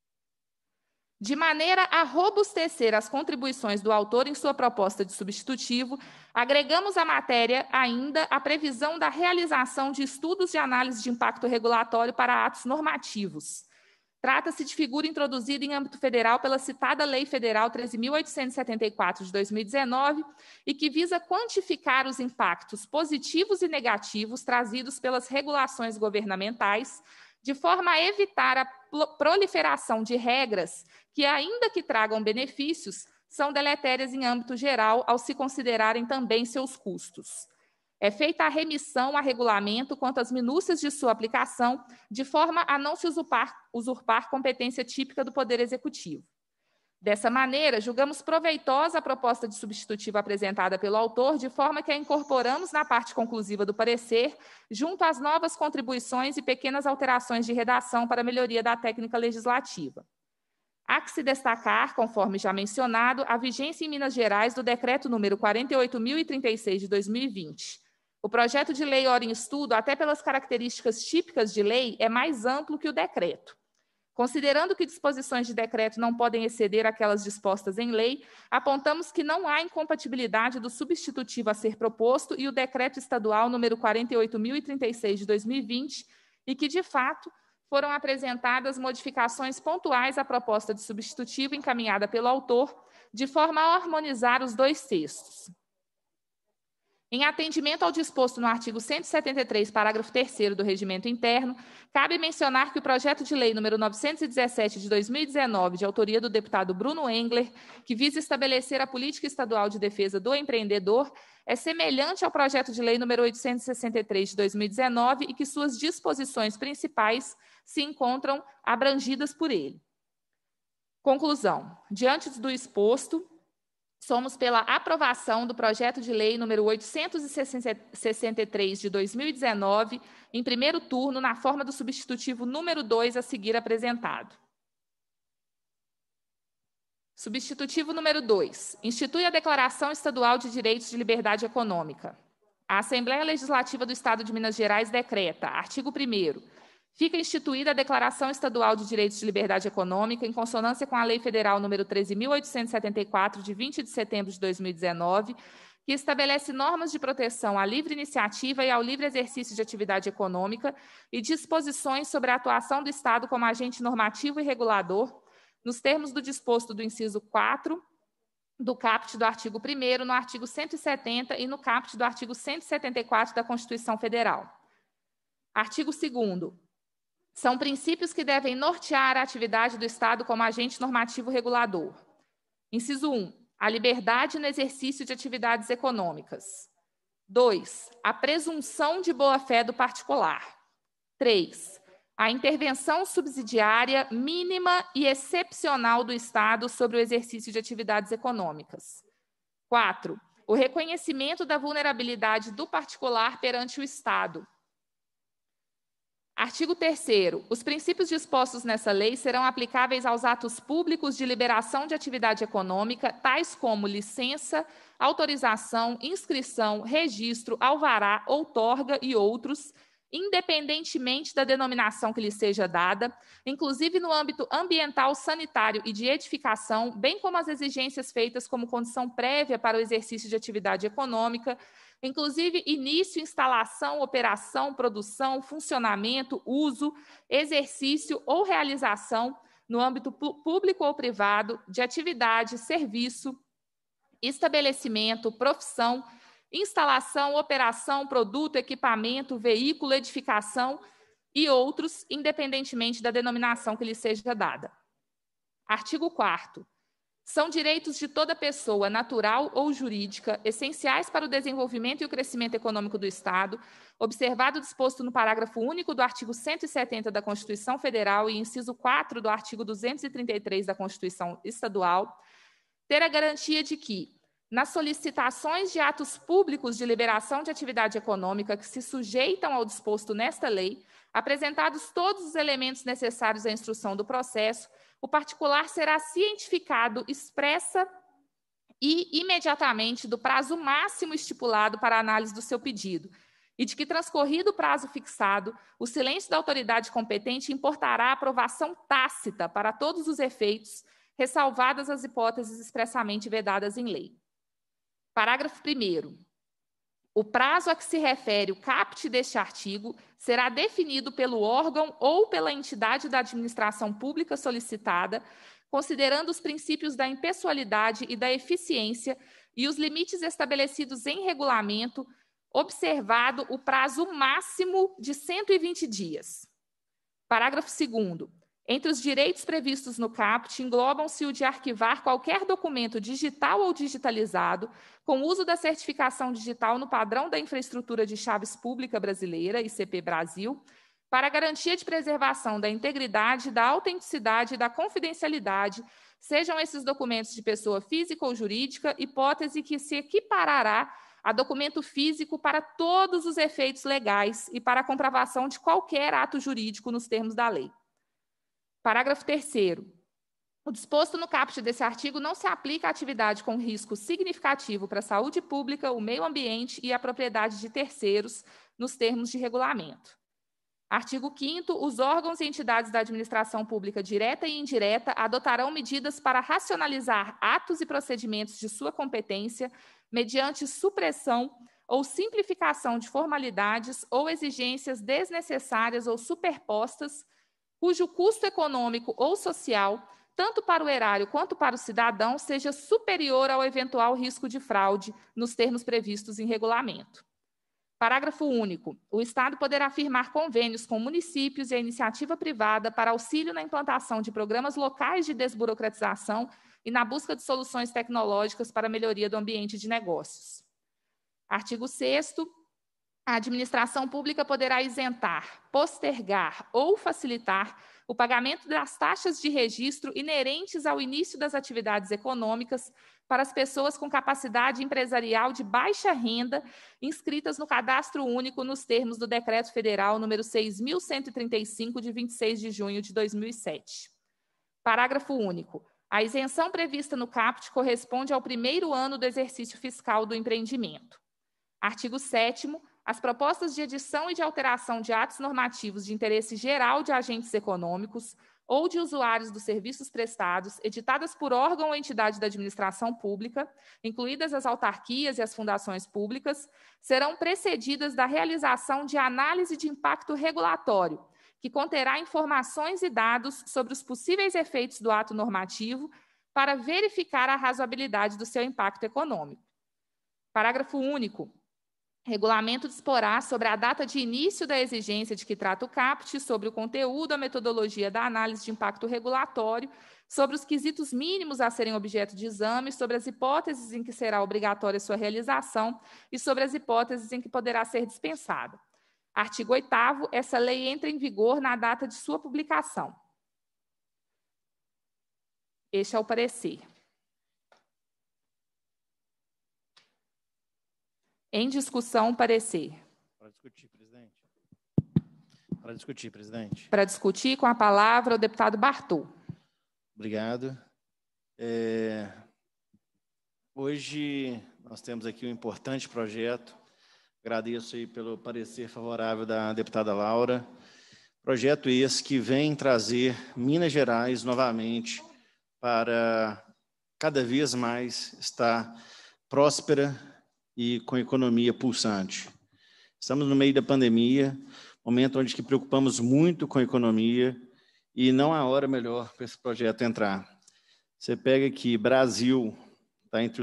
De maneira a robustecer as contribuições do autor em sua proposta de substitutivo, agregamos à matéria ainda a previsão da realização de estudos de análise de impacto regulatório para atos normativos. Trata-se de figura introduzida em âmbito federal pela citada Lei Federal 13.874 de 2019 e que visa quantificar os impactos positivos e negativos trazidos pelas regulações governamentais, de forma a evitar a proliferação de regras que, ainda que tragam benefícios, são deletérias em âmbito geral ao se considerarem também seus custos. É feita a remissão a regulamento quanto às minúcias de sua aplicação, de forma a não se usurpar competência típica do Poder Executivo. Dessa maneira, julgamos proveitosa a proposta de substitutivo apresentada pelo autor, de forma que a incorporamos na parte conclusiva do parecer, junto às novas contribuições e pequenas alterações de redação para a melhoria da técnica legislativa. Há que se destacar, conforme já mencionado, a vigência em Minas Gerais do Decreto número 48.036 de 2020. O projeto de lei ora em estudo, até pelas características típicas de lei, é mais amplo que o decreto. Considerando que disposições de decreto não podem exceder aquelas dispostas em lei, apontamos que não há incompatibilidade do substitutivo a ser proposto e o decreto estadual número 48.036 de 2020 e que, de fato, foram apresentadas modificações pontuais à proposta de substitutivo encaminhada pelo autor, de forma a harmonizar os dois textos. Em atendimento ao disposto no artigo 173, parágrafo 3º do Regimento Interno, cabe mencionar que o projeto de lei número 917 de 2019, de autoria do deputado Bruno Engler, que visa estabelecer a política estadual de defesa do empreendedor, é semelhante ao projeto de lei número 863 de 2019 e que suas disposições principais se encontram abrangidas por ele. Conclusão. Diante do exposto, somos pela aprovação do projeto de lei número 863 de 2019, em primeiro turno, na forma do substitutivo número 2 a seguir apresentado. Substitutivo número 2. Institui a Declaração Estadual de Direitos de Liberdade Econômica. A Assembleia Legislativa do Estado de Minas Gerais decreta, artigo 1º, fica instituída a Declaração Estadual de Direitos de Liberdade Econômica, em consonância com a Lei Federal número 13.874, de 20 de setembro de 2019, que estabelece normas de proteção à livre iniciativa e ao livre exercício de atividade econômica e disposições sobre a atuação do Estado como agente normativo e regulador, nos termos do disposto do inciso 4 do caput do artigo 1º, no artigo 170 e no caput do artigo 174 da Constituição Federal. Artigo 2º. São princípios que devem nortear a atividade do Estado como agente normativo regulador. Inciso 1. A liberdade no exercício de atividades econômicas. 2. A presunção de boa-fé do particular. 3. A intervenção subsidiária mínima e excepcional do Estado sobre o exercício de atividades econômicas. 4. O reconhecimento da vulnerabilidade do particular perante o Estado. Artigo 3º. Os princípios dispostos nessa lei serão aplicáveis aos atos públicos de liberação de atividade econômica, tais como licença, autorização, inscrição, registro, alvará, outorga e outros, independentemente da denominação que lhe seja dada, inclusive no âmbito ambiental, sanitário e de edificação, bem como as exigências feitas como condição prévia para o exercício de atividade econômica, inclusive início, instalação, operação, produção, funcionamento, uso, exercício ou realização no âmbito público ou privado de atividade, serviço, estabelecimento, profissão, instalação, operação, produto, equipamento, veículo, edificação e outros, independentemente da denominação que lhe seja dada. Artigo 4º. São direitos de toda pessoa, natural ou jurídica, essenciais para o desenvolvimento e o crescimento econômico do Estado, observado o disposto no parágrafo único do artigo 170 da Constituição Federal e inciso 4 do artigo 233 da Constituição Estadual, ter a garantia de que, nas solicitações de atos públicos de liberação de atividade econômica que se sujeitam ao disposto nesta lei, apresentados todos os elementos necessários à instrução do processo, o particular será cientificado expressa e imediatamente do prazo máximo estipulado para a análise do seu pedido, e de que, transcorrido o prazo fixado, o silêncio da autoridade competente importará a aprovação tácita para todos os efeitos, ressalvadas as hipóteses expressamente vedadas em lei. Parágrafo 1º. O prazo a que se refere o caput deste artigo será definido pelo órgão ou pela entidade da administração pública solicitada, considerando os princípios da impessoalidade e da eficiência e os limites estabelecidos em regulamento, observado o prazo máximo de 120 dias. Parágrafo 2º. Entre os direitos previstos no caput, englobam-se o de arquivar qualquer documento digital ou digitalizado, com uso da certificação digital no padrão da infraestrutura de chaves pública brasileira, ICP Brasil, para garantia de preservação da integridade, da autenticidade e da confidencialidade, sejam esses documentos de pessoa física ou jurídica, hipótese que se equiparará a documento físico para todos os efeitos legais e para a comprovação de qualquer ato jurídico nos termos da lei. Parágrafo 3º. O disposto no caput desse artigo não se aplica à atividade com risco significativo para a saúde pública, o meio ambiente e a propriedade de terceiros, nos termos de regulamento. Artigo 5º, os órgãos e entidades da administração pública direta e indireta adotarão medidas para racionalizar atos e procedimentos de sua competência mediante supressão ou simplificação de formalidades ou exigências desnecessárias ou superpostas, cujo custo econômico ou social, tanto para o erário quanto para o cidadão, seja superior ao eventual risco de fraude, nos termos previstos em regulamento. Parágrafo único. O Estado poderá firmar convênios com municípios e a iniciativa privada para auxílio na implantação de programas locais de desburocratização e na busca de soluções tecnológicas para a melhoria do ambiente de negócios. Artigo 6º. A administração pública poderá isentar, postergar ou facilitar o pagamento das taxas de registro inerentes ao início das atividades econômicas para as pessoas com capacidade empresarial de baixa renda inscritas no Cadastro Único nos termos do Decreto Federal número 6.135, de 26 de junho de 2007. Parágrafo único. A isenção prevista no caput corresponde ao primeiro ano do exercício fiscal do empreendimento. Artigo 7º. As propostas de edição e de alteração de atos normativos de interesse geral de agentes econômicos ou de usuários dos serviços prestados, editadas por órgão ou entidade da administração pública, incluídas as autarquias e as fundações públicas, serão precedidas da realização de análise de impacto regulatório, que conterá informações e dados sobre os possíveis efeitos do ato normativo para verificar a razoabilidade do seu impacto econômico. Parágrafo único. Regulamento disporá sobre a data de início da exigência de que trata o caput, sobre o conteúdo, a metodologia da análise de impacto regulatório, sobre os quesitos mínimos a serem objeto de exame, sobre as hipóteses em que será obrigatória sua realização e sobre as hipóteses em que poderá ser dispensada. Artigo 8º. Essa lei entra em vigor na data de sua publicação. Este é o parecer. Em discussão, parecer. Para discutir, presidente. Para discutir, presidente. Para discutir, com a palavra, o deputado Bartô. Obrigado. Hoje nós temos aqui um importante projeto. Agradeço aí pelo parecer favorável da deputada Laura. Projeto esse que vem trazer Minas Gerais novamente para cada vez mais estar próspera e com economia pulsante. Estamos no meio da pandemia, momento onde que preocupamos muito com a economia e não há hora melhor para esse projeto entrar. Você pega aqui, Brasil está entre o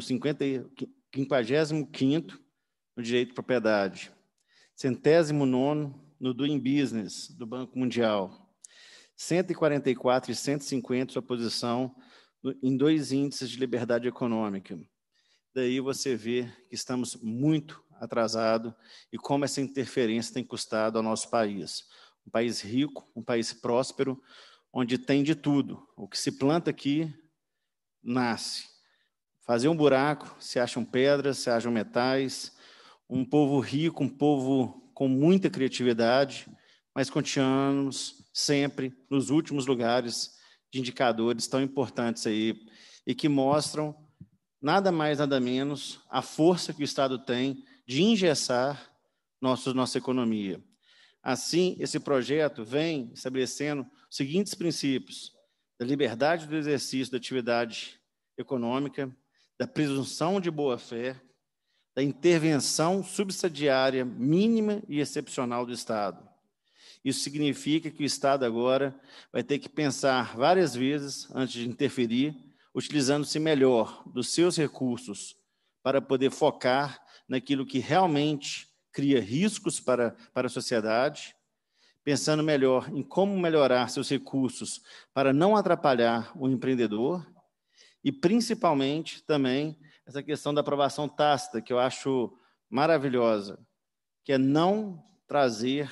55º no direito de propriedade, 109º no Doing Business do Banco Mundial, 144 e 150 sua posição em 2 índices de liberdade econômica. Daí você vê que estamos muito atrasados e como essa interferência tem custado ao nosso país. Um país rico, um país próspero, onde tem de tudo. O que se planta aqui, nasce. Fazer um buraco, se acham pedras, se acham metais. Um povo rico, um povo com muita criatividade, mas continuamos sempre nos últimos lugares de indicadores tão importantes aí e que mostram nada mais, nada menos, a força que o Estado tem de engessar nossa economia. Assim, esse projeto vem estabelecendo os seguintes princípios: da liberdade do exercício da atividade econômica, da presunção de boa-fé, da intervenção subsidiária mínima e excepcional do Estado. Isso significa que o Estado agora vai ter que pensar várias vezes antes de interferir, utilizando-se melhor dos seus recursos para poder focar naquilo que realmente cria riscos para a sociedade, pensando melhor em como melhorar seus recursos para não atrapalhar o empreendedor e, principalmente, também essa questão da aprovação tácita, que eu acho maravilhosa, que é não trazer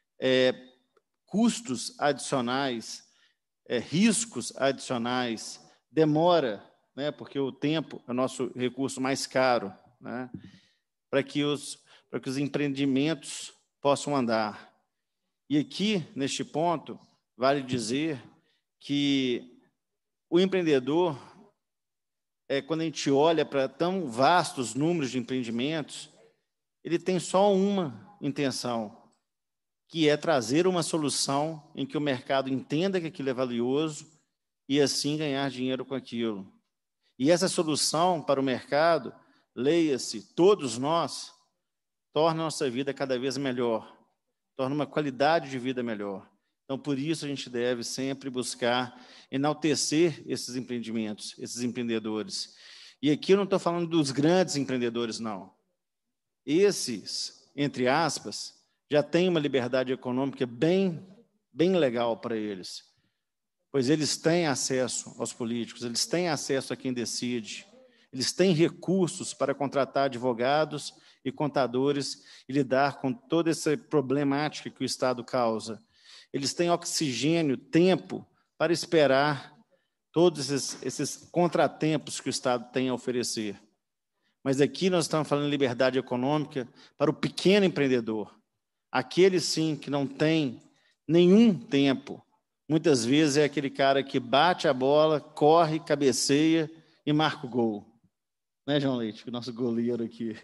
custos adicionais, riscos adicionais, demora, né, porque o tempo é o nosso recurso mais caro, né, para que os empreendimentos possam andar. E aqui, neste ponto, vale dizer que o empreendedor, quando a gente olha para tão vastos números de empreendimentos, ele tem só uma intenção, que é trazer uma solução em que o mercado entenda que aquilo é valioso e, assim, ganhar dinheiro com aquilo. E essa solução para o mercado, leia-se, todos nós, torna a nossa vida cada vez melhor, torna uma qualidade de vida melhor. Então, por isso, a gente deve sempre buscar enaltecer esses empreendimentos, esses empreendedores. E aqui eu não estou falando dos grandes empreendedores, não. Esses, entre aspas, já têm uma liberdade econômica bem legal para eles, pois eles têm acesso aos políticos, eles têm acesso a quem decide, eles têm recursos para contratar advogados e contadores e lidar com toda essa problemática que o Estado causa. Eles têm oxigênio, tempo para esperar todos esses contratempos que o Estado tem a oferecer. Mas aqui nós estamos falando de liberdade econômica para o pequeno empreendedor, aquele, sim, que não tem nenhum tempo. Muitas vezes é aquele cara que bate a bola, corre, cabeceia e marca o gol. Né, João Leite, o nosso goleiro aqui.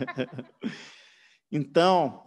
Então,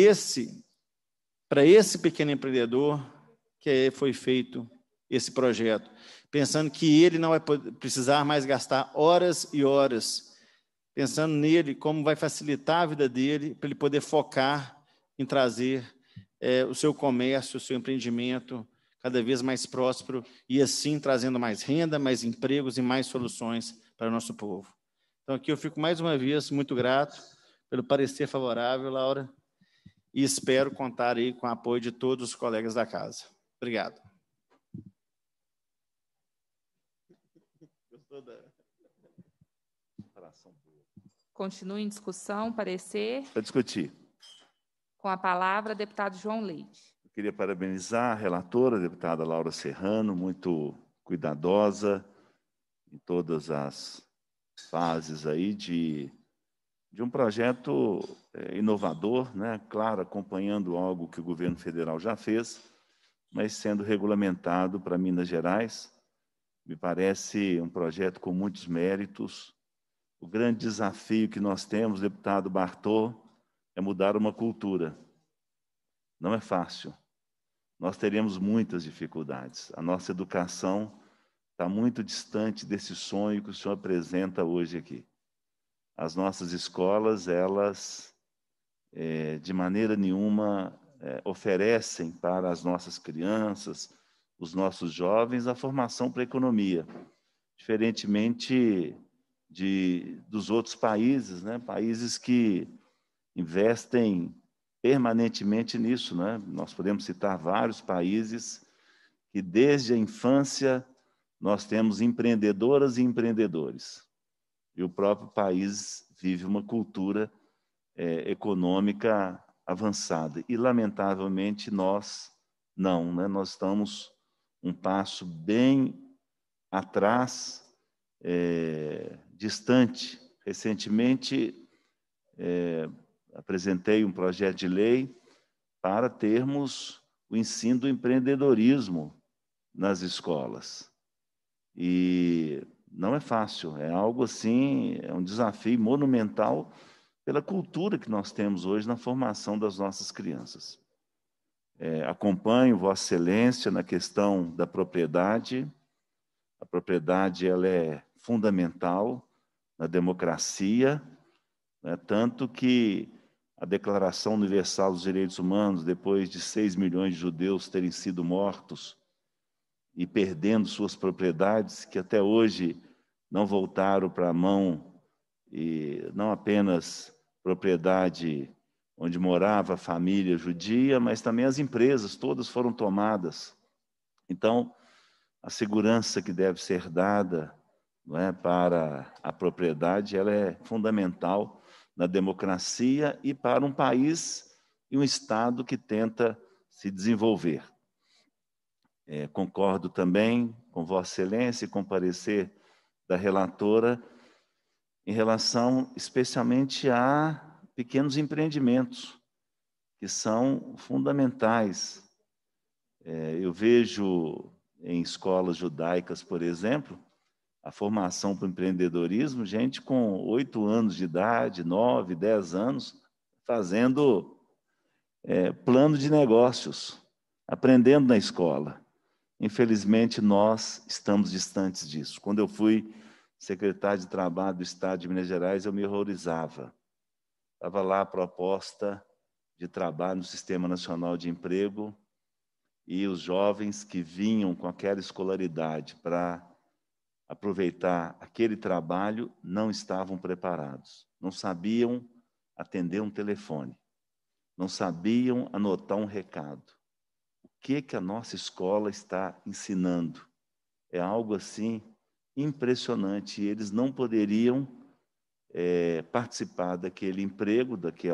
para esse pequeno empreendedor que foi feito esse projeto, pensando que ele não vai precisar mais gastar horas e horas, pensando nele, como vai facilitar a vida dele, para ele poder focar em trazer o seu comércio, o seu empreendimento cada vez mais próspero e, assim, trazendo mais renda, mais empregos e mais soluções para o nosso povo. Então, aqui eu fico mais uma vez muito grato pelo parecer favorável, Laura, e espero contar aí com o apoio de todos os colegas da casa. Obrigado. Continue em discussão, parecer. Para discutir. Com a palavra, deputado João Leite. Eu queria parabenizar a relatora, a deputada Laura Serrano, muito cuidadosa em todas as fases aí de um projeto inovador, né? Claro, acompanhando algo que o governo federal já fez, mas sendo regulamentado para Minas Gerais. Me parece um projeto com muitos méritos. O grande desafio que nós temos, deputado Bartô, é mudar uma cultura. Não é fácil. Nós teremos muitas dificuldades. A nossa educação está muito distante desse sonho que o senhor apresenta hoje aqui. As nossas escolas, elas, de maneira nenhuma, oferecem para as nossas crianças, os nossos jovens, a formação para a economia, diferentemente dos outros países, né? Países que investem permanentemente nisso, né? Nós podemos citar vários países que, desde a infância, nós temos empreendedoras e empreendedores. E o próprio país vive uma cultura econômica avançada. E, lamentavelmente, nós não, né? Nós estamos um passo bem atrás, distante. Recentemente, apresentei um projeto de lei para termos o ensino do empreendedorismo nas escolas. E não é fácil, é algo assim, é um desafio monumental pela cultura que nós temos hoje na formação das nossas crianças. Acompanho Vossa Excelência na questão da propriedade. A propriedade, ela é fundamental na democracia, né? Tanto que a Declaração Universal dos Direitos Humanos, depois de 6 milhões de judeus terem sido mortos e perdendo suas propriedades, que até hoje não voltaram para a mão, e não apenas propriedade onde morava a família judia, mas também as empresas, todas foram tomadas. Então, a segurança que deve ser dada, não é, para a propriedade, ela é fundamental na democracia e para um país e um Estado que tenta se desenvolver. Concordo também com Vossa Excelência e com o parecer da relatora em relação especialmente a pequenos empreendimentos, que são fundamentais. Eu vejo em escolas judaicas, por exemplo, a formação para o empreendedorismo, gente com 8 anos de idade, 9, 10 anos, fazendo plano de negócios, aprendendo na escola. Infelizmente, nós estamos distantes disso. Quando eu fui secretário de Trabalho do Estado de Minas Gerais, eu me horrorizava. Estava lá a proposta de trabalho no Sistema Nacional de Emprego e os jovens que vinham com aquela escolaridade para aproveitar aquele trabalho não estavam preparados, não sabiam atender um telefone, não sabiam anotar um recado. O que a nossa escola está ensinando? É algo assim impressionante. E eles não poderiam participar daquele emprego,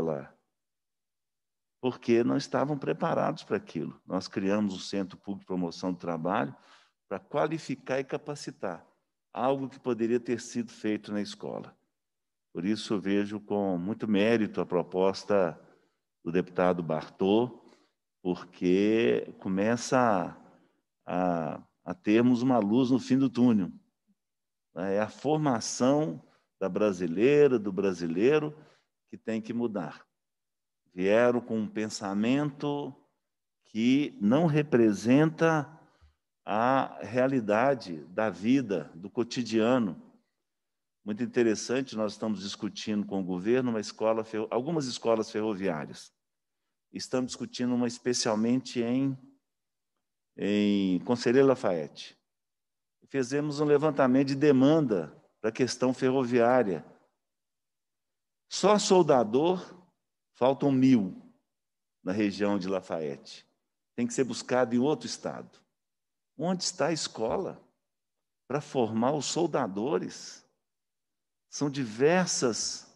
porque não estavam preparados para aquilo. Nós criamos o Centro Público de Promoção do Trabalho para qualificar e capacitar, algo que poderia ter sido feito na escola. Por isso, eu vejo com muito mérito a proposta do deputado Bartô, porque começa a termos uma luz no fim do túnel. É a formação da brasileira, do brasileiro, que tem que mudar. Vieram com um pensamento que não representa a realidade da vida, do cotidiano. Muito interessante, nós estamos discutindo com o governo algumas escolas ferroviárias. Estamos discutindo uma especialmente em Conselheiro Lafayette. Fizemos um levantamento de demanda para a questão ferroviária. Só soldador, faltam 1.000 na região de Lafayette. Tem que ser buscado em outro estado. Onde está a escola para formar os soldadores? São diversas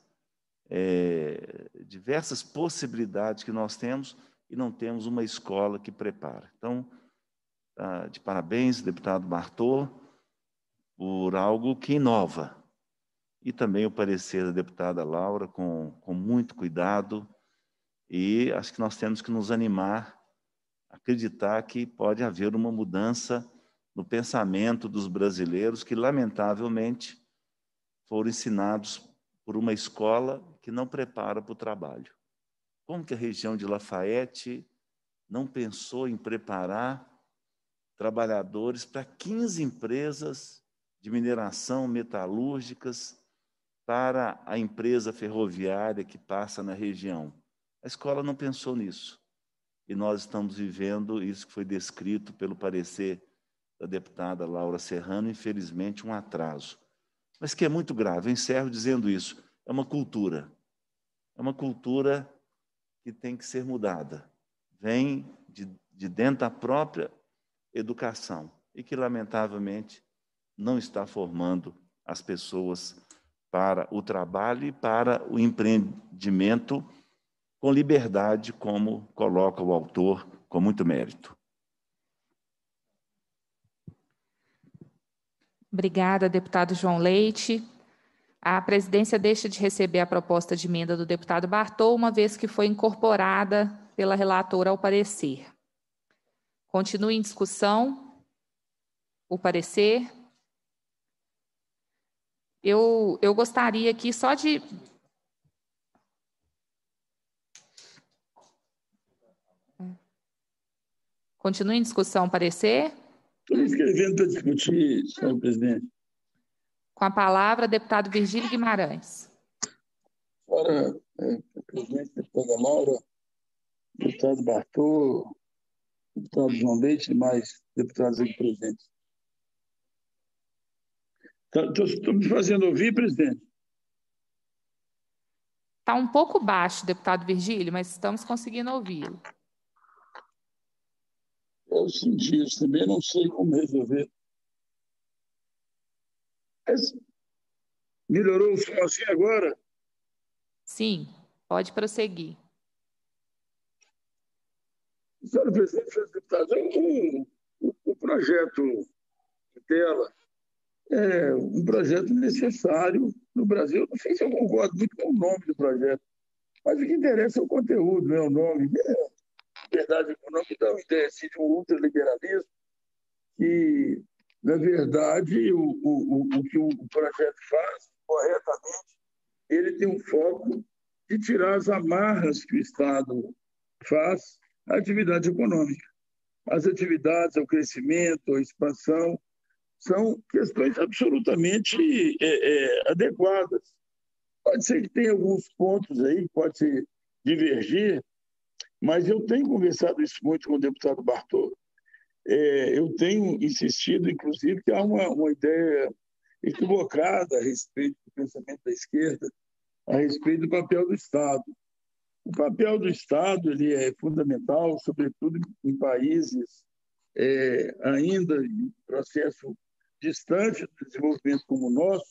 possibilidades que nós temos e não temos uma escola que prepara. Então, de parabéns, deputado Bartô, por algo que inova. E também o parecer da deputada Laura, com muito cuidado, e acho que nós temos que nos animar, acreditar que pode haver uma mudança no pensamento dos brasileiros que, lamentavelmente, foram ensinados por uma escola que não prepara para o trabalho. Como que a região de Lafayette não pensou em preparar trabalhadores para 15 empresas de mineração metalúrgicas para a empresa ferroviária que passa na região? A escola não pensou nisso. E nós estamos vivendo isso que foi descrito pelo parecer da deputada Laura Serrano, infelizmente, um atraso. Mas que é muito grave. Eu encerro dizendo isso. É uma cultura. É uma cultura que tem que ser mudada. Vem de dentro da própria educação e que, lamentavelmente, não está formando as pessoas para o trabalho e para o empreendimento com liberdade, como coloca o autor, com muito mérito. Obrigada, deputado João Leite. A presidência deixa de receber a proposta de emenda do deputado Bartô, uma vez que foi incorporada pela relatora ao parecer. Continue em discussão o parecer. Eu gostaria aqui só de... Continue em discussão o parecer. Estou escrevendo para discutir, senhor presidente. Com a palavra, deputado Virgílio Guimarães. Senhora presidente, deputada Laura, deputado Bartô, deputado João Leite e mais deputados aqui presentes. Estou me fazendo ouvir, presidente? Está um pouco baixo, deputado Virgílio, mas estamos conseguindo ouvi-lo. Eu senti isso também, não sei como resolver. Mas melhorou o som assim agora? Sim, pode prosseguir. Senhor presidente, senhores deputados, o projeto dela é um projeto necessário no Brasil. Não sei se eu concordo muito com o nome do projeto, mas o que interessa é o conteúdo, não é o nome. Liberdade econômica dá uma ideia assim, de um ultraliberalismo que, na verdade, o que o projeto faz, corretamente, ele tem um foco de tirar as amarras que o Estado faz a atividade econômica. As atividades, o crescimento, a expansão, são questões absolutamente adequadas. Pode ser que tenha alguns pontos aí, pode se divergir, mas eu tenho conversado isso muito com o deputado Bartô. Eu tenho insistido, inclusive, que há uma ideia equivocada a respeito do pensamento da esquerda, a respeito do papel do Estado. O papel do Estado ele é fundamental, sobretudo em países ainda em processo distante do desenvolvimento como o nosso.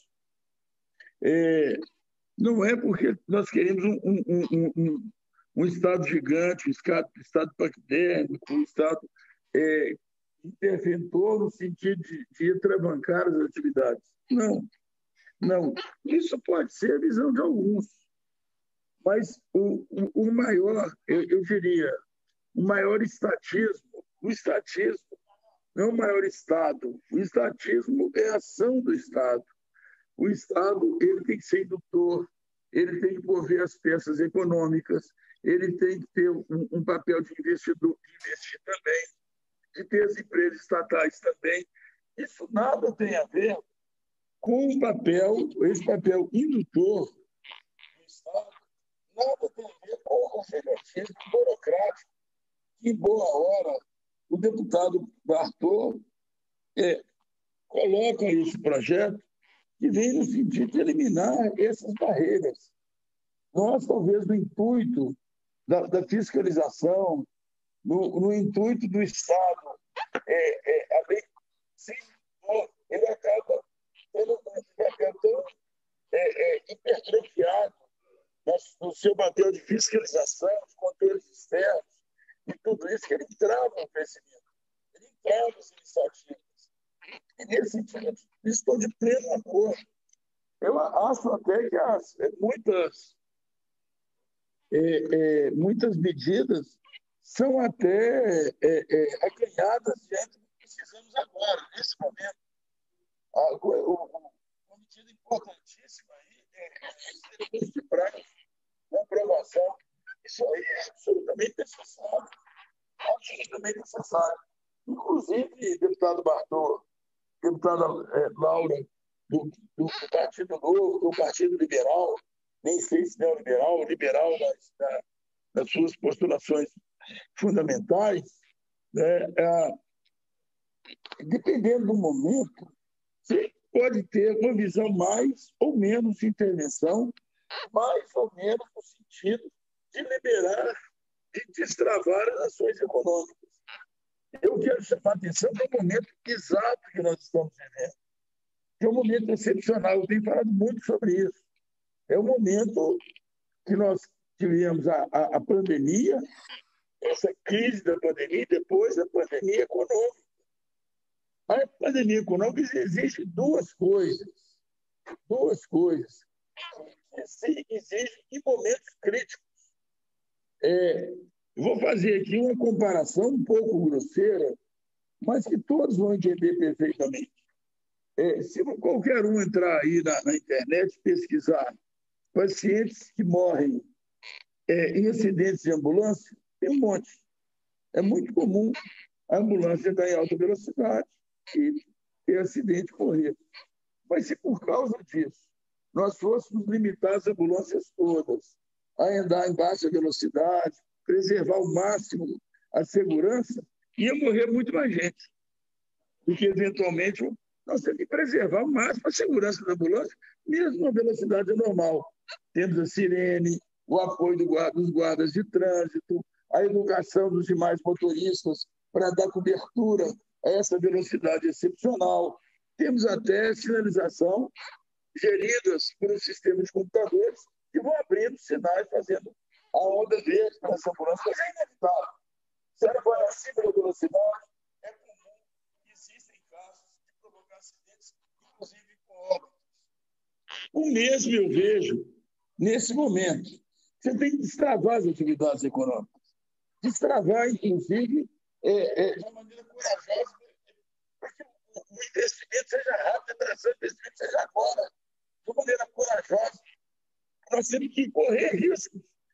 Não é porque nós queremos um Estado gigante, um Estado paquidérmico, um Estado interventor no sentido de atravancar as atividades. Não, não. Isso pode ser a visão de alguns, mas o maior, eu diria, o maior estatismo, o estatismo não é o maior Estado, o estatismo é a ação do Estado. O Estado ele tem que ser indutor, ele tem que mover as peças econômicas, ele tem que ter um papel de investidor, de investir também, de ter as empresas estatais também. Isso nada tem a ver com esse papel indutor do Estado, nada tem a ver com o gigantismo burocrático, que, em boa hora, o deputado Bartô coloca esse projeto que vem no sentido de eliminar essas barreiras. Nós, talvez, no intuito da fiscalização, no intuito do Estado, ele acaba tendo um papel tão hipertrofiado no seu papel de fiscalização, de controles externos, e tudo isso que ele trava o crescimento, ele trava as iniciativas. E, nesse sentido, estou de pleno acordo. Eu acho até que muitas medidas são até acanhadas diante do que precisamos agora, nesse momento. Uma medida importantíssima aí é de prazo, na aprovação. Isso aí é absolutamente necessário. Absolutamente necessário. Inclusive, deputado Bartô, deputada Laura, do Partido Novo, do Partido Liberal, nem sei se é o liberal nas suas postulações fundamentais, né? Dependendo do momento, você pode ter uma visão mais ou menos de intervenção, mais ou menos no sentido de liberar e destravar as ações econômicas. Eu quero chamar a atenção para o momento exato que nós estamos vivendo. É um momento excepcional, eu tenho falado muito sobre isso. É o momento que nós tivemos a pandemia, essa crise da pandemia, e depois a pandemia econômica. A pandemia econômica exige duas coisas que se exigem em momentos críticos. Vou fazer aqui uma comparação um pouco grosseira, mas que todos vão entender perfeitamente. Se qualquer um entrar aí na internet, pesquisar pacientes que morrem em acidentes de ambulância, tem um monte. É muito comum a ambulância estar em alta velocidade e ter acidente e morrer. Mas se por causa disso nós fôssemos limitar as ambulâncias todas a andar em baixa velocidade, preservar ao máximo a segurança, ia morrer muito mais gente. Porque, eventualmente, nós temos que preservar ao máximo a segurança da ambulância, mesmo na velocidade normal. Temos a sirene, o apoio dos guardas de trânsito, a educação dos demais motoristas para dar cobertura a essa velocidade excepcional. Temos até sinalização geridas por um sistema de computadores que vão abrindo sinais, fazendo a onda verde para essa ambulância, mas é inevitável. Se ela vai acima da velocidade, é comum que existem casos de provocar acidentes, inclusive com óbitos. O mesmo eu vejo nesse momento. Você tem que destravar as atividades econômicas. Destravar, inclusive, de uma maneira corajosa, para que o investimento seja rápido, a atração do investimento seja agora, de uma maneira corajosa. Nós temos que correr riscos.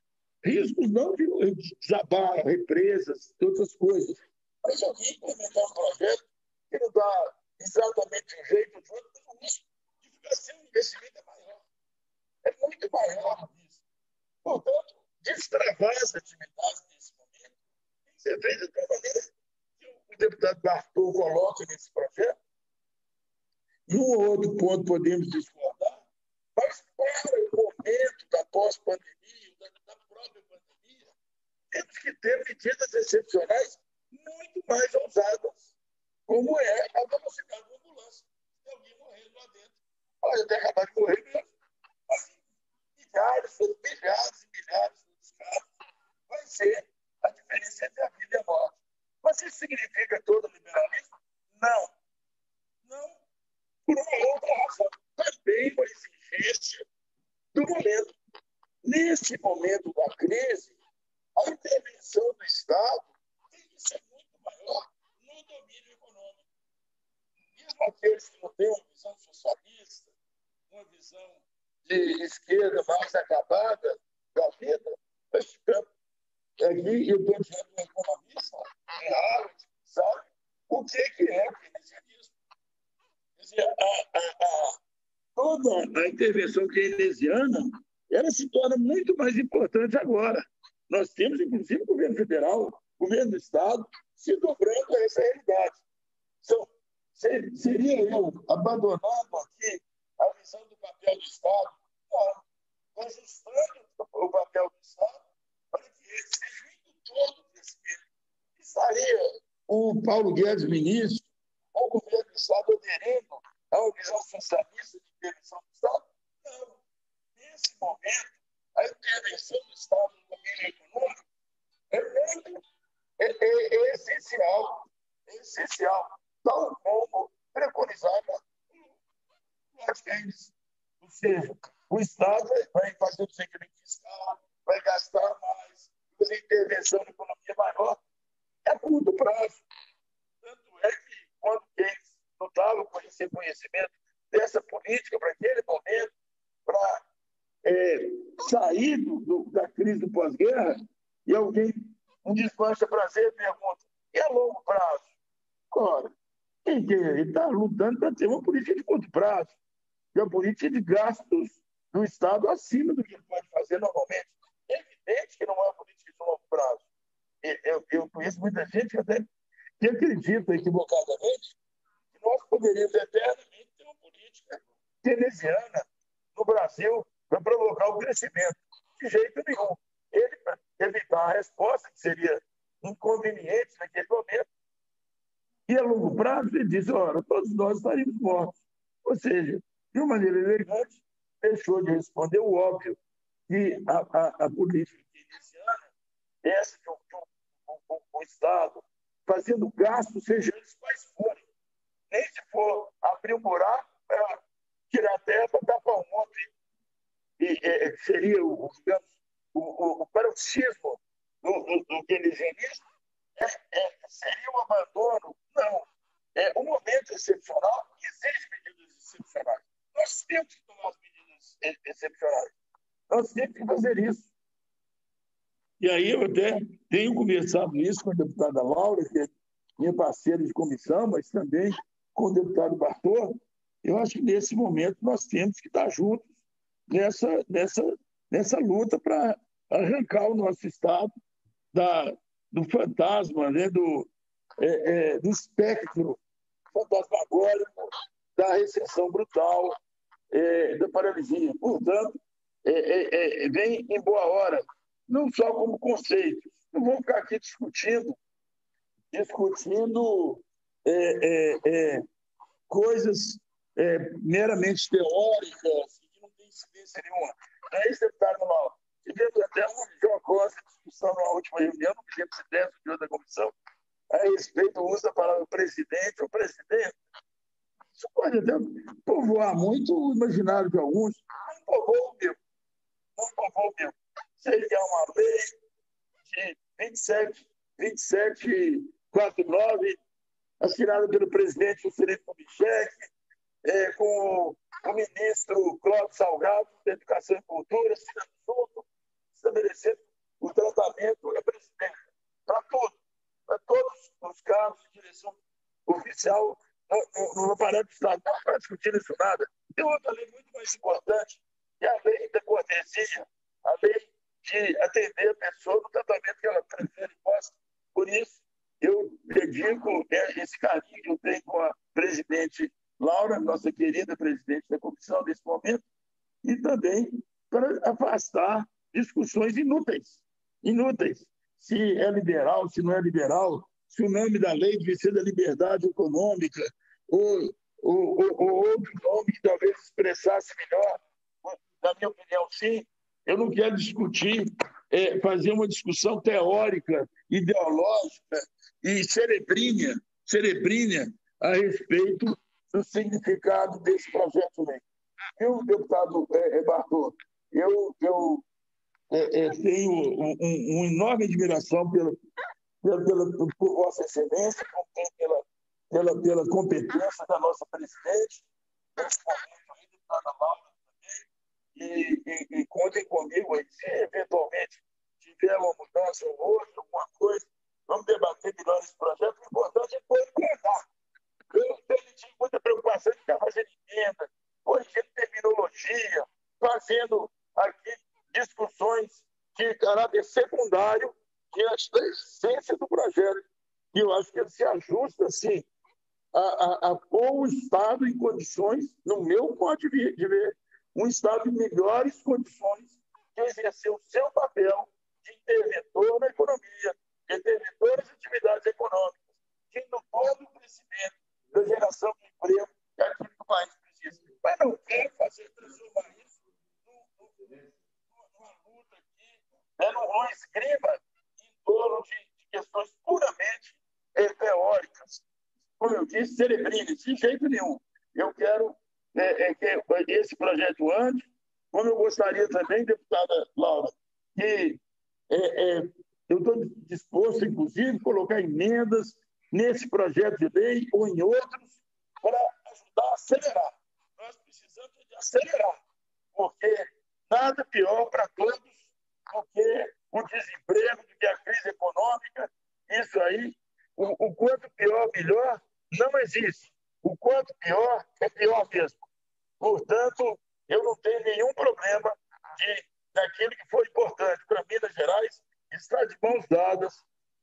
riscos não de desabar represas e outras coisas. Mas alguém implementar um projeto que não dá exatamente um jeito de outro, mas o risco de ficar sem um investimento é maior. É muito maior isso. Portanto, destravar as atividades nesse momento tem que ser feito de uma maneira que o deputado Bartol coloca nesse projeto. E um outro ponto podemos discordar, mas para o momento da pós-pandemia, da própria pandemia, temos que ter medidas excepcionais muito mais ousadas, como é a velocidade da ambulância. Se alguém morrer lá dentro, pode até acabar de morrer mesmo, mas milhares e milhares de casos vai ser a diferença entre a vida e a morte. Mas isso significa todo liberalismo? Não. Não. Por uma outra razão, também uma exigência do momento. Nesse momento da crise, a intervenção do Estado tem que ser muito maior no domínio econômico. Mesmo aqueles que não têm uma visão socialista, uma visão de esquerda mais acabada da vida, mas aqui eu estou dizendo um economista, Harvard, sabe o que é o keynesianismo. Quer dizer, toda a intervenção keynesiana ela se torna muito mais importante agora. Nós temos, inclusive, o governo federal, o governo do Estado, se dobrando a essa realidade. Então, seria eu abandonando aqui a visão do papel do Estado? Não. Ajustando o papel do Estado para que ele seja em todo o crescimento. Estaria o Paulo Guedes, ministro, ou o governo do Estado aderindo a uma visão socialista de intervenção do Estado? Não. Nesse momento, a intervenção do Estado no domínio econômico é essencial. É essencial. Tal como preconizada por Keynes. Ou seja, o Estado vai fazer o desequilíbrio fiscal, vai gastar mais, fazer intervenção na economia maior, é a curto prazo. Tanto é que, quando Keynes lutava por esse reconhecimento dessa política para aquele momento, para sair da crise do pós-guerra, e alguém, um desmancha prazer, pergunta, e a longo prazo? Ora, ele está lutando para ter uma política de curto prazo, e a política de gastos do Estado acima do que ele pode fazer normalmente. É evidente que não é uma política de longo prazo. Eu conheço muita gente que acredita equivocadamente que nós poderíamos eternamente ter uma política keynesiana no Brasil para provocar o crescimento. De jeito nenhum. Ele, para evitar a resposta, que seria inconveniente naquele momento, e a longo prazo ele disse, ora, todos nós estaríamos mortos. Ou seja, de uma maneira elegante, deixou de responder o óbvio, que a política keynesiana, essa que o Estado, fazendo gastos, sejam eles quais forem, nem se for abrir um buraco para tirar a terra para tapar um monte, seria, digamos, o paroxismo do keynesianismo, seria um abandono? Não. É um momento excepcional que exige medidas excepcionais. Nós temos que tomar as medidas excepcionais. Nós temos que fazer isso. E aí eu até tenho conversado isso com a deputada Laura, que é minha parceira de comissão, mas também com o deputado Bartol. Eu acho que nesse momento nós temos que estar juntos nessa luta para arrancar o nosso Estado do fantasma, né, do espectro fantasmagórico da recessão brutal, da paralisia. Portanto, vem em boa hora, não só como conceito. Não vamos ficar aqui discutindo coisas meramente teóricas, que não tem incidência nenhuma. Não é isso, deputado Mauro? Tivemos até uma discussão na última reunião, no tempo se desse da comissão, a respeito do uso da palavra presidente ou presidente. Isso pode até povoar muito o imaginário de alguns. Não povoa o meu. Não povoa o meu. Sei que é uma lei de 2749, assinada pelo presidente Juscelino Kubitschek, com o ministro Cláudio Salgado, da Educação e Cultura, assinando junto, estabelecendo o tratamento é precedente para tudo, para todos os cargos de direção oficial no aparato do Estado. Não está discutindo isso nada. Tem outra lei muito mais importante, que é a lei da cortesia, a lei de atender a pessoa no tratamento que ela prefere e gosta. Por isso, eu dedico esse carinho que eu tenho com a presidente Laura, nossa querida presidente da comissão nesse momento, e também para afastar discussões inúteis. Se é liberal, se não é liberal, se o nome da lei deve ser da liberdade econômica ou outro nome que talvez expressasse melhor. Na minha opinião, sim. Eu não quero discutir, fazer uma discussão teórica, ideológica e cerebrínea a respeito do significado desse projeto de lei. Eu, deputado Bartô, eu tenho uma enorme admiração por Vossa Excelência, pela competência da nossa presidente, nesse momento aí, deputada Laura, e contem comigo aí, se eventualmente tiver uma mudança ou outra, alguma coisa, vamos debater melhor esse projeto. O importante é concordar. Eu tive muita preocupação de ficar fazendo emenda, corrigindo terminologia, fazendo aqui discussões de caráter secundário diante da essência do projeto. E eu acho que ele se ajusta, sim, a pôr o Estado em condições, no meu ponto de ver, um Estado em melhores condições de exercer o seu papel de interventor na economia, de interventor nas atividades econômicas, de indutor do crescimento, da geração de emprego, que é aquilo que o país precisa. Mas não quer transformar isso numa luta aqui, numa esgrima em torno de questões puramente teóricas. Como eu disse, cerebrinas, de jeito nenhum. Eu quero que esse projeto ande, como eu gostaria também, deputada Laura, que eu estou disposto, inclusive, a colocar emendas nesse projeto de lei ou em outros para ajudar a acelerar. Nós precisamos de acelerar, porque nada pior para todos do que o desemprego, do que a crise econômica. Isso aí, o quanto pior, melhor, não existe. O quanto pior, é pior mesmo. Portanto, eu não tenho nenhum problema daquilo que foi importante para Minas Gerais estar de mãos dadas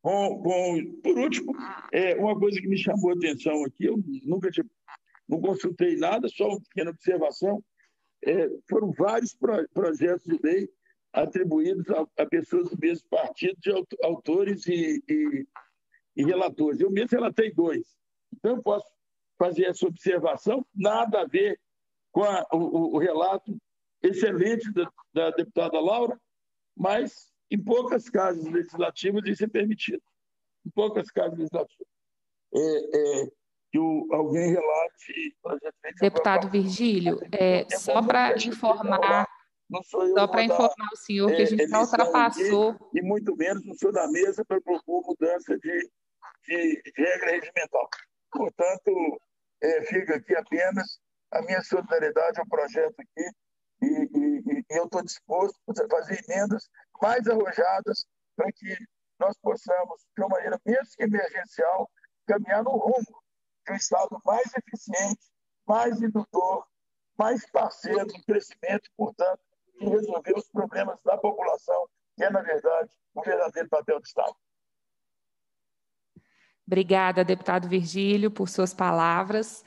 por último, uma coisa que me chamou a atenção aqui, eu não consultei nada, só uma pequena observação, foram vários projetos de lei atribuídos a pessoas do mesmo partido, de autores e relatores. Eu mesmo relatei 2. Então, eu posso fazer essa observação, nada a ver com o relato excelente da deputada Laura, mas em poucas casas legislativas isso é permitido. Em poucas casas legislativas. Que alguém relate... Deputado Virgílio, só para informar... Só para informar o senhor que a gente já ultrapassou... E muito menos não sou da mesa para propor mudança de regra regimental. Portanto, fica aqui apenas a minha solidariedade ao projeto aqui e eu estou disposto a fazer emendas mais arrojadas para que nós possamos, de uma maneira mesmo que emergencial, caminhar no rumo de um Estado mais eficiente, mais indutor, mais parceiro do crescimento, portanto, de resolver os problemas da população, que é, na verdade, o verdadeiro papel do Estado. Obrigada, deputado Virgílio, por suas palavras.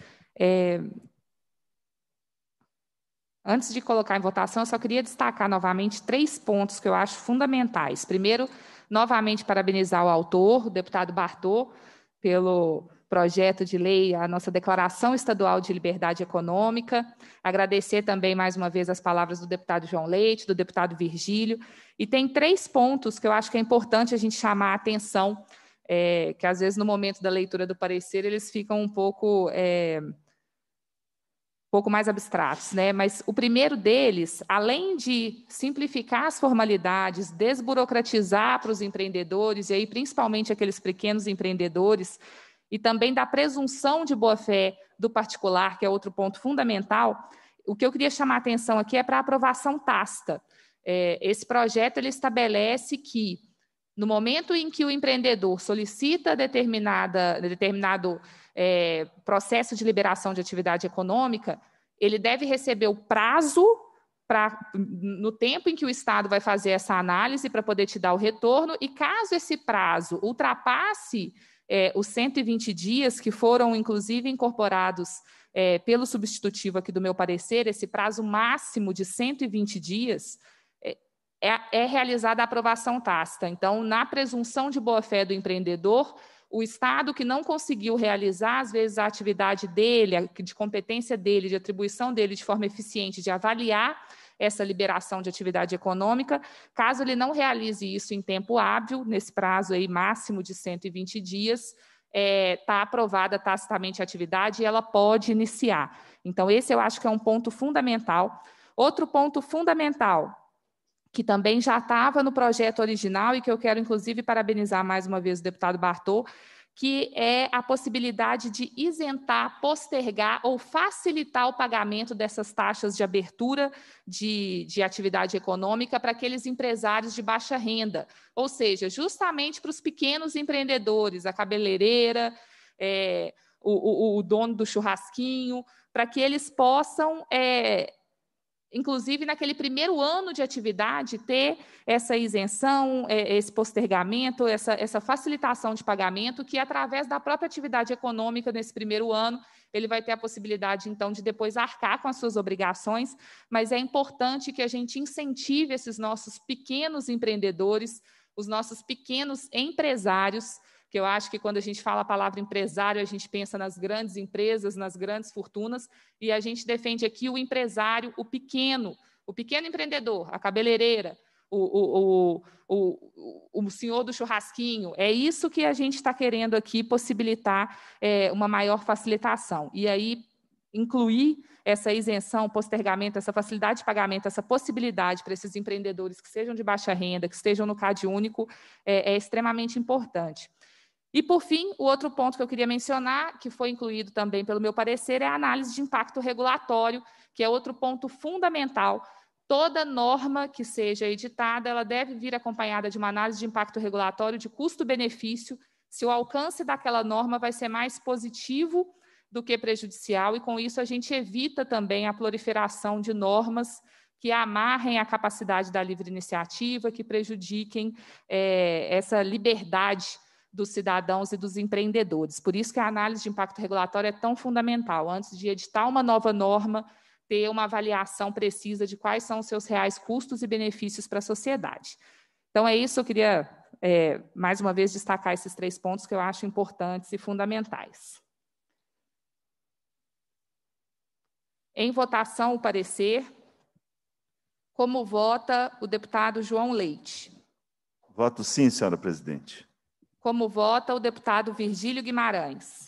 Antes de colocar em votação, eu só queria destacar novamente 3 pontos que eu acho fundamentais. Primeiro, novamente parabenizar o autor, o deputado Bartô, pelo projeto de lei, a nossa Declaração Estadual de Liberdade Econômica. Agradecer também, mais uma vez, as palavras do deputado João Leite, do deputado Virgílio. E tem 3 pontos que eu acho que é importante a gente chamar a atenção, que, às vezes, no momento da leitura do parecer, eles ficam um pouco mais abstratos, né? Mas o primeiro deles, além de simplificar as formalidades, desburocratizar para os empreendedores, e aí principalmente aqueles pequenos empreendedores, e também da presunção de boa-fé do particular, que é outro ponto fundamental, o que eu queria chamar a atenção aqui é para a aprovação tácita. Esse projeto ele estabelece que, no momento em que o empreendedor solicita determinado processo de liberação de atividade econômica, ele deve receber o prazo no tempo em que o Estado vai fazer essa análise para poder te dar o retorno, e caso esse prazo ultrapasse os 120 dias, que foram, inclusive, incorporados pelo substitutivo aqui do meu parecer, esse prazo máximo de 120 dias, é realizada a aprovação tácita. Então, na presunção de boa-fé do empreendedor, o Estado que não conseguiu realizar, às vezes, a atividade dele, de competência dele, de atribuição dele de forma eficiente, de avaliar essa liberação de atividade econômica, caso ele não realize isso em tempo hábil, nesse prazo aí máximo de 120 dias, está aprovada tacitamente a atividade e ela pode iniciar. Então, esse eu acho que é um ponto fundamental. Outro ponto fundamental, que também já estava no projeto original e que eu quero, inclusive, parabenizar mais uma vez o deputado Bartô, que é a possibilidade de isentar, postergar ou facilitar o pagamento dessas taxas de abertura de atividade econômica para aqueles empresários de baixa renda, ou seja, justamente para os pequenos empreendedores, a cabeleireira, o dono do churrasquinho, para que eles possam inclusive, naquele primeiro ano de atividade, ter essa isenção, esse postergamento, essa facilitação de pagamento, que, através da própria atividade econômica, nesse primeiro ano, ele vai ter a possibilidade, então, de depois arcar com as suas obrigações, mas é importante que a gente incentive esses nossos pequenos empreendedores, os nossos pequenos empresários, que eu acho que, quando a gente fala a palavra empresário, a gente pensa nas grandes empresas, nas grandes fortunas, e a gente defende aqui o empresário, o pequeno empreendedor, a cabeleireira, o senhor do churrasquinho. É isso que a gente está querendo aqui, possibilitar uma maior facilitação. E aí, incluir essa isenção, postergamento, essa facilidade de pagamento, essa possibilidade para esses empreendedores que sejam de baixa renda, que estejam no CAD único, é extremamente importante. E, por fim, o outro ponto que eu queria mencionar, que foi incluído também pelo meu parecer, é a análise de impacto regulatório, que é outro ponto fundamental. Toda norma que seja editada, ela deve vir acompanhada de uma análise de impacto regulatório de custo-benefício, se o alcance daquela norma vai ser mais positivo do que prejudicial, e, com isso, a gente evita também a proliferação de normas que amarrem a capacidade da livre iniciativa, que prejudiquem essa liberdade dos cidadãos e dos empreendedores. Por isso que a análise de impacto regulatório é tão fundamental. Antes de editar uma nova norma, ter uma avaliação precisa de quais são os seus reais custos e benefícios para a sociedade. Então, é isso. Eu queria, mais uma vez, destacar esses 3 pontos que eu acho importantes e fundamentais. Em votação, o parecer. Como vota o deputado João Leite? Voto sim, senhora presidente. Como vota o deputado Virgílio Guimarães?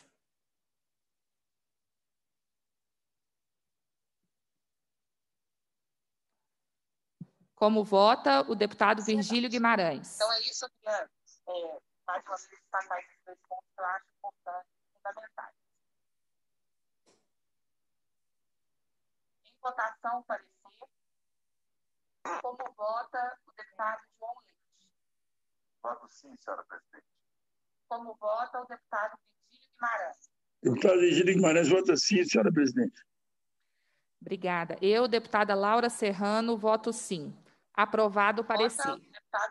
Como vota o deputado Virgílio Guimarães? Então, é isso, eu queria, mais uma vez, destacar esses 2 pontos que eu acho importantes e fundamentais. Em votação, parecer. Como vota o deputado João Leite? Voto sim, senhora presidente. Como vota o deputado Virgílio Guimarães? Deputado Virgílio Guimarães vota sim, senhora presidente. Obrigada. Eu, deputada Laura Serrano, voto sim. Aprovado o parecer. Vota o deputado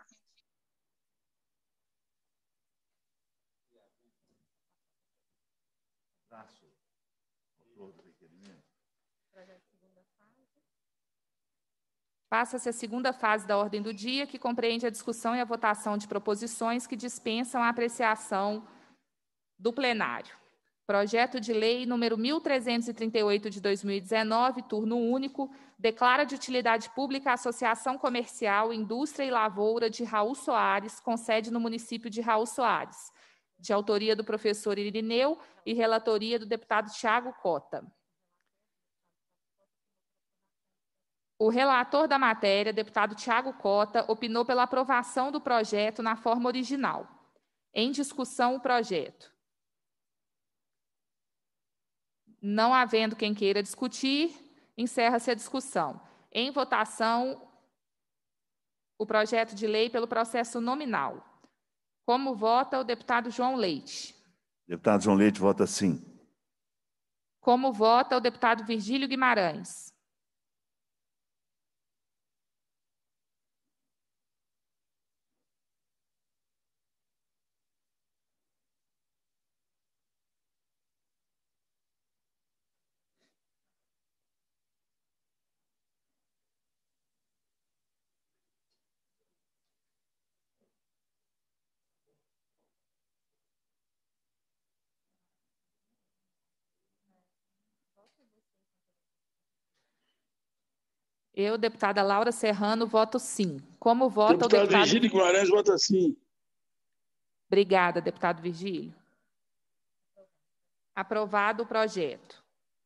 Passa-se a segunda fase da ordem do dia, que compreende a discussão e a votação de proposições que dispensam a apreciação do plenário. Projeto de lei número 1338 de 2019, turno único, declara de utilidade pública a Associação Comercial Indústria e Lavoura de Raul Soares, com sede no município de Raul Soares, de autoria do professor Irineu e relatoria do deputado Tiago Cota. O relator da matéria, deputado Tiago Cota, opinou pela aprovação do projeto na forma original. Em discussão, o projeto. Não havendo quem queira discutir, encerra-se a discussão. Em votação, o projeto de lei pelo processo nominal. Como vota o deputado João Leite? Deputado João Leite vota sim. Como vota o deputado Virgílio Guimarães? Eu, deputada Laura Serrano, voto sim. Como vota o deputado... Virgílio Guimarães vota sim. Obrigada, deputado Virgílio. Aprovado o projeto.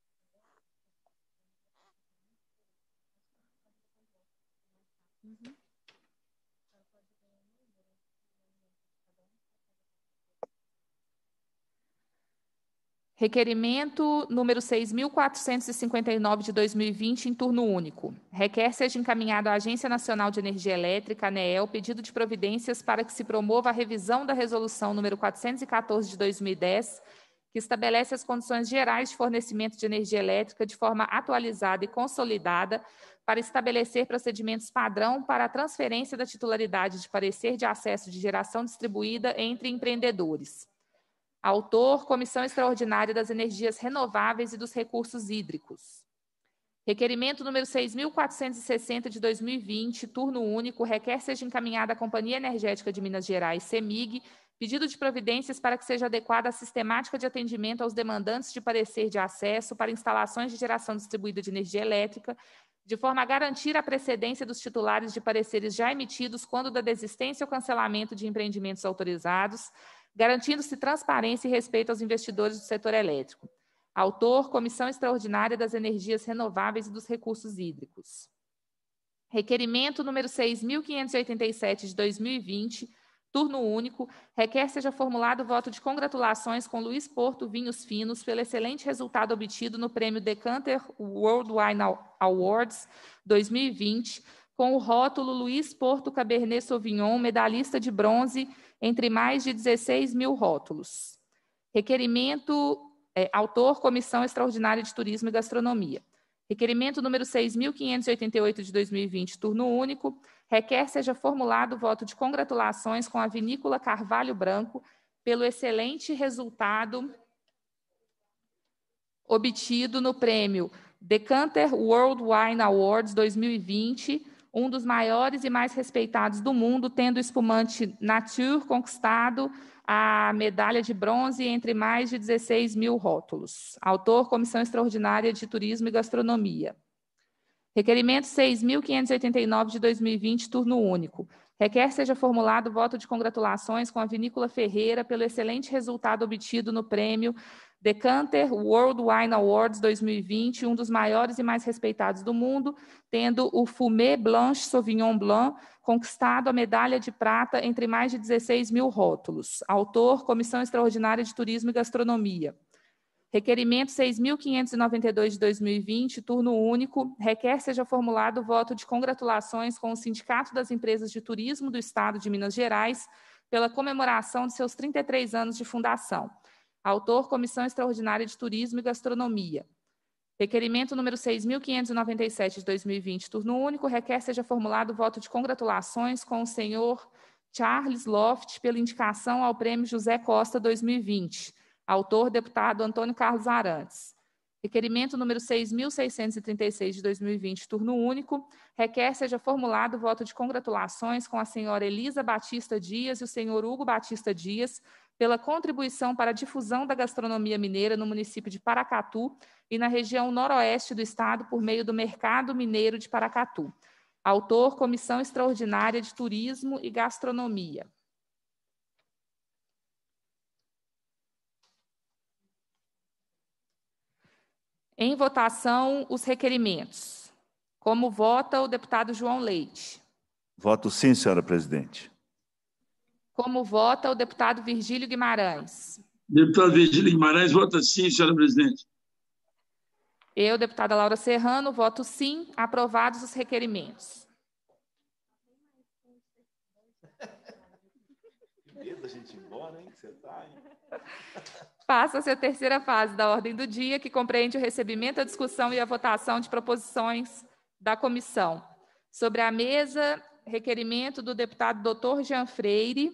Requerimento número 6.459 de 2020, em turno único. Requer seja encaminhado à Agência Nacional de Energia Elétrica, ANEEL, pedido de providências para que se promova a revisão da resolução número 414 de 2010, que estabelece as condições gerais de fornecimento de energia elétrica de forma atualizada e consolidada para estabelecer procedimentos padrão para a transferência da titularidade de parecer de acesso de geração distribuída entre empreendedores. Autor, Comissão Extraordinária das Energias Renováveis e dos Recursos Hídricos. Requerimento número 6.460 de 2020, turno único, requer seja encaminhada à Companhia Energética de Minas Gerais, CEMIG, pedido de providências para que seja adequada a sistemática de atendimento aos demandantes de parecer de acesso para instalações de geração distribuída de energia elétrica, de forma a garantir a precedência dos titulares de pareceres já emitidos quando da desistência ou cancelamento de empreendimentos autorizados, garantindo-se transparência e respeito aos investidores do setor elétrico. Autor, Comissão Extraordinária das Energias Renováveis e dos Recursos Hídricos. Requerimento número 6.587 de 2020, turno único, requer seja formulado voto de congratulações com Luiz Porto Vinhos Finos pelo excelente resultado obtido no prêmio Decanter World Wine Awards 2020, com o rótulo Luiz Porto Cabernet Sauvignon, medalhista de bronze, entre mais de 16 mil rótulos. Requerimento, autor, Comissão Extraordinária de Turismo e Gastronomia. Requerimento número 6.588 de 2020, turno único, requer seja formulado voto de congratulações com a Vinícola Carvalho Branco pelo excelente resultado obtido no prêmio Decanter World Wine Awards 2020, um dos maiores e mais respeitados do mundo, tendo o espumante Nature conquistado a medalha de bronze entre mais de 16 mil rótulos. Autor, Comissão Extraordinária de Turismo e Gastronomia. Requerimento 6.589 de 2020, turno único. Requer seja formulado voto de congratulações com a Vinícola Ferreira pelo excelente resultado obtido no prêmio Decanter World Wine Awards 2020, um dos maiores e mais respeitados do mundo, tendo o Fumé Blanche Sauvignon Blanc conquistado a medalha de prata entre mais de 16 mil rótulos. Autor, Comissão Extraordinária de Turismo e Gastronomia. Requerimento 6.592 de 2020, turno único, requer seja formulado voto de congratulações com o Sindicato das Empresas de Turismo do Estado de Minas Gerais pela comemoração de seus 33 anos de fundação. Autor, Comissão Extraordinária de Turismo e Gastronomia. Requerimento número 6.597 de 2020, turno único, requer seja formulado voto de congratulações com o senhor Charles Loft pela indicação ao Prêmio José Costa 2020. Autor, deputado Antônio Carlos Arantes. Requerimento número 6.636 de 2020, turno único, requer seja formulado voto de congratulações com a senhora Elisa Batista Dias e o senhor Hugo Batista Dias pela contribuição para a difusão da gastronomia mineira no município de Paracatu e na região noroeste do estado por meio do Mercado Mineiro de Paracatu. Autor, Comissão Extraordinária de Turismo e Gastronomia. Em votação, os requerimentos. Como vota o deputado João Leite? Voto sim, senhora presidente. Como vota o deputado Virgílio Guimarães? Deputado Virgílio Guimarães vota sim, senhora presidente. Eu, deputada Laura Serrano, voto sim. Aprovados os requerimentos. embora, hein? Você tá, hein? Passa-se a terceira fase da ordem do dia, que compreende o recebimento, a discussão e a votação de proposições da comissão. Sobre a mesa, requerimento do deputado Dr. Jean Freire,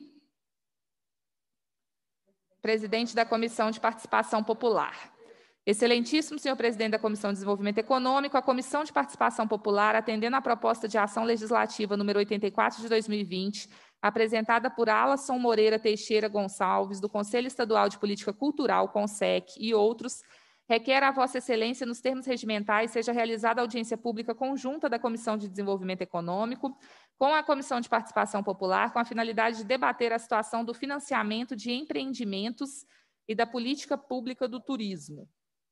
presidente da Comissão de Participação Popular. Excelentíssimo senhor presidente da Comissão de Desenvolvimento Econômico, a Comissão de Participação Popular, atendendo à proposta de ação legislativa número 84 de 2020, apresentada por Alasson Moreira Teixeira Gonçalves, do Conselho Estadual de Política Cultural, CONSEC, e outros, requer a Vossa Excelência, nos termos regimentais, seja realizada audiência pública conjunta da Comissão de Desenvolvimento Econômico com a Comissão de Participação Popular, com a finalidade de debater a situação do financiamento de empreendimentos e da política pública do turismo.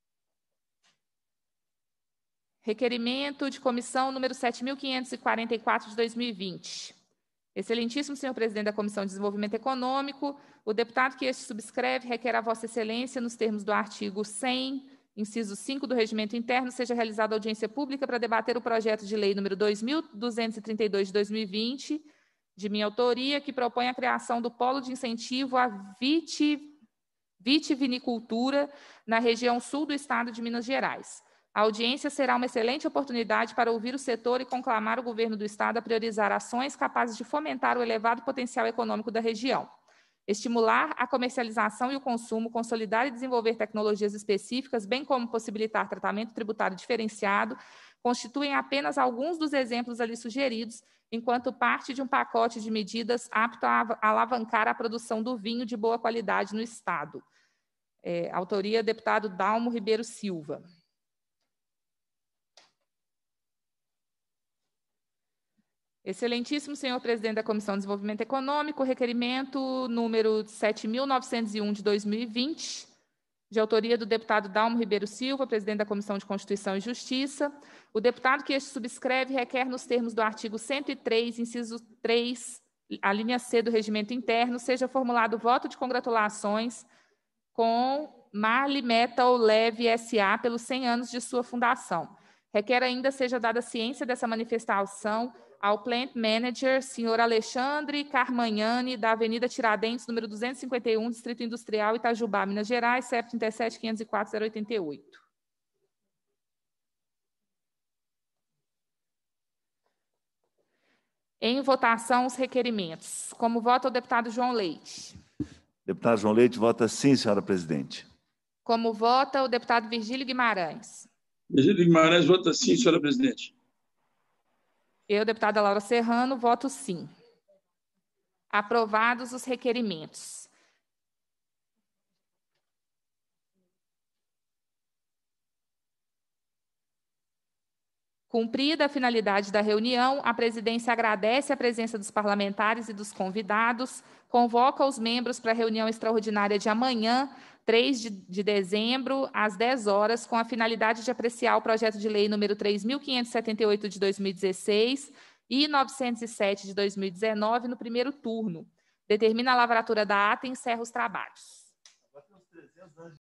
Requerimento de comissão número 7.544 de 2020. Excelentíssimo senhor presidente da Comissão de Desenvolvimento Econômico, o deputado que este subscreve requer a Vossa Excelência, nos termos do artigo 100, inciso 5 do Regimento Interno, seja realizada audiência pública para debater o projeto de lei número 2.232 de 2020, de minha autoria, que propõe a criação do Polo de Incentivo à Vitivinicultura na região sul do estado de Minas Gerais. A audiência será uma excelente oportunidade para ouvir o setor e conclamar o governo do estado a priorizar ações capazes de fomentar o elevado potencial econômico da região, estimular a comercialização e o consumo, consolidar e desenvolver tecnologias específicas, bem como possibilitar tratamento tributário diferenciado, constituem apenas alguns dos exemplos ali sugeridos, enquanto parte de um pacote de medidas apto a alavancar a produção do vinho de boa qualidade no estado. Autoria, deputado Dalmo Ribeiro Silva. Excelentíssimo senhor presidente da Comissão de Desenvolvimento Econômico, requerimento número 7.901 de 2020, de autoria do deputado Dalmo Ribeiro Silva, presidente da Comissão de Constituição e Justiça. O deputado que este subscreve requer, nos termos do artigo 103, inciso 3, a linha C do Regimento Interno, seja formulado voto de congratulações com Marli Metal Leve S.A. pelos 100 anos de sua fundação. Requer ainda seja dada ciência dessa manifestação ao Plant Manager, senhor Alexandre Carmagnani, da Avenida Tiradentes, número 251, Distrito Industrial, Itajubá, Minas Gerais, CEP 37.504.088. Em votação, os requerimentos. Como vota o deputado João Leite? Deputado João Leite vota sim, senhora presidente. Como vota o deputado Virgílio Guimarães? Virgílio Guimarães vota sim, senhora presidente. Eu, deputada Laura Serrano, voto sim. Aprovados os requerimentos. Cumprida a finalidade da reunião, a presidência agradece a presença dos parlamentares e dos convidados, convoca os membros para a reunião extraordinária de amanhã, 3 de dezembro, às 10 horas, com a finalidade de apreciar o projeto de lei número 3.578 de 2016 e 907 de 2019 no primeiro turno. Determina a lavratura da ata e encerra os trabalhos.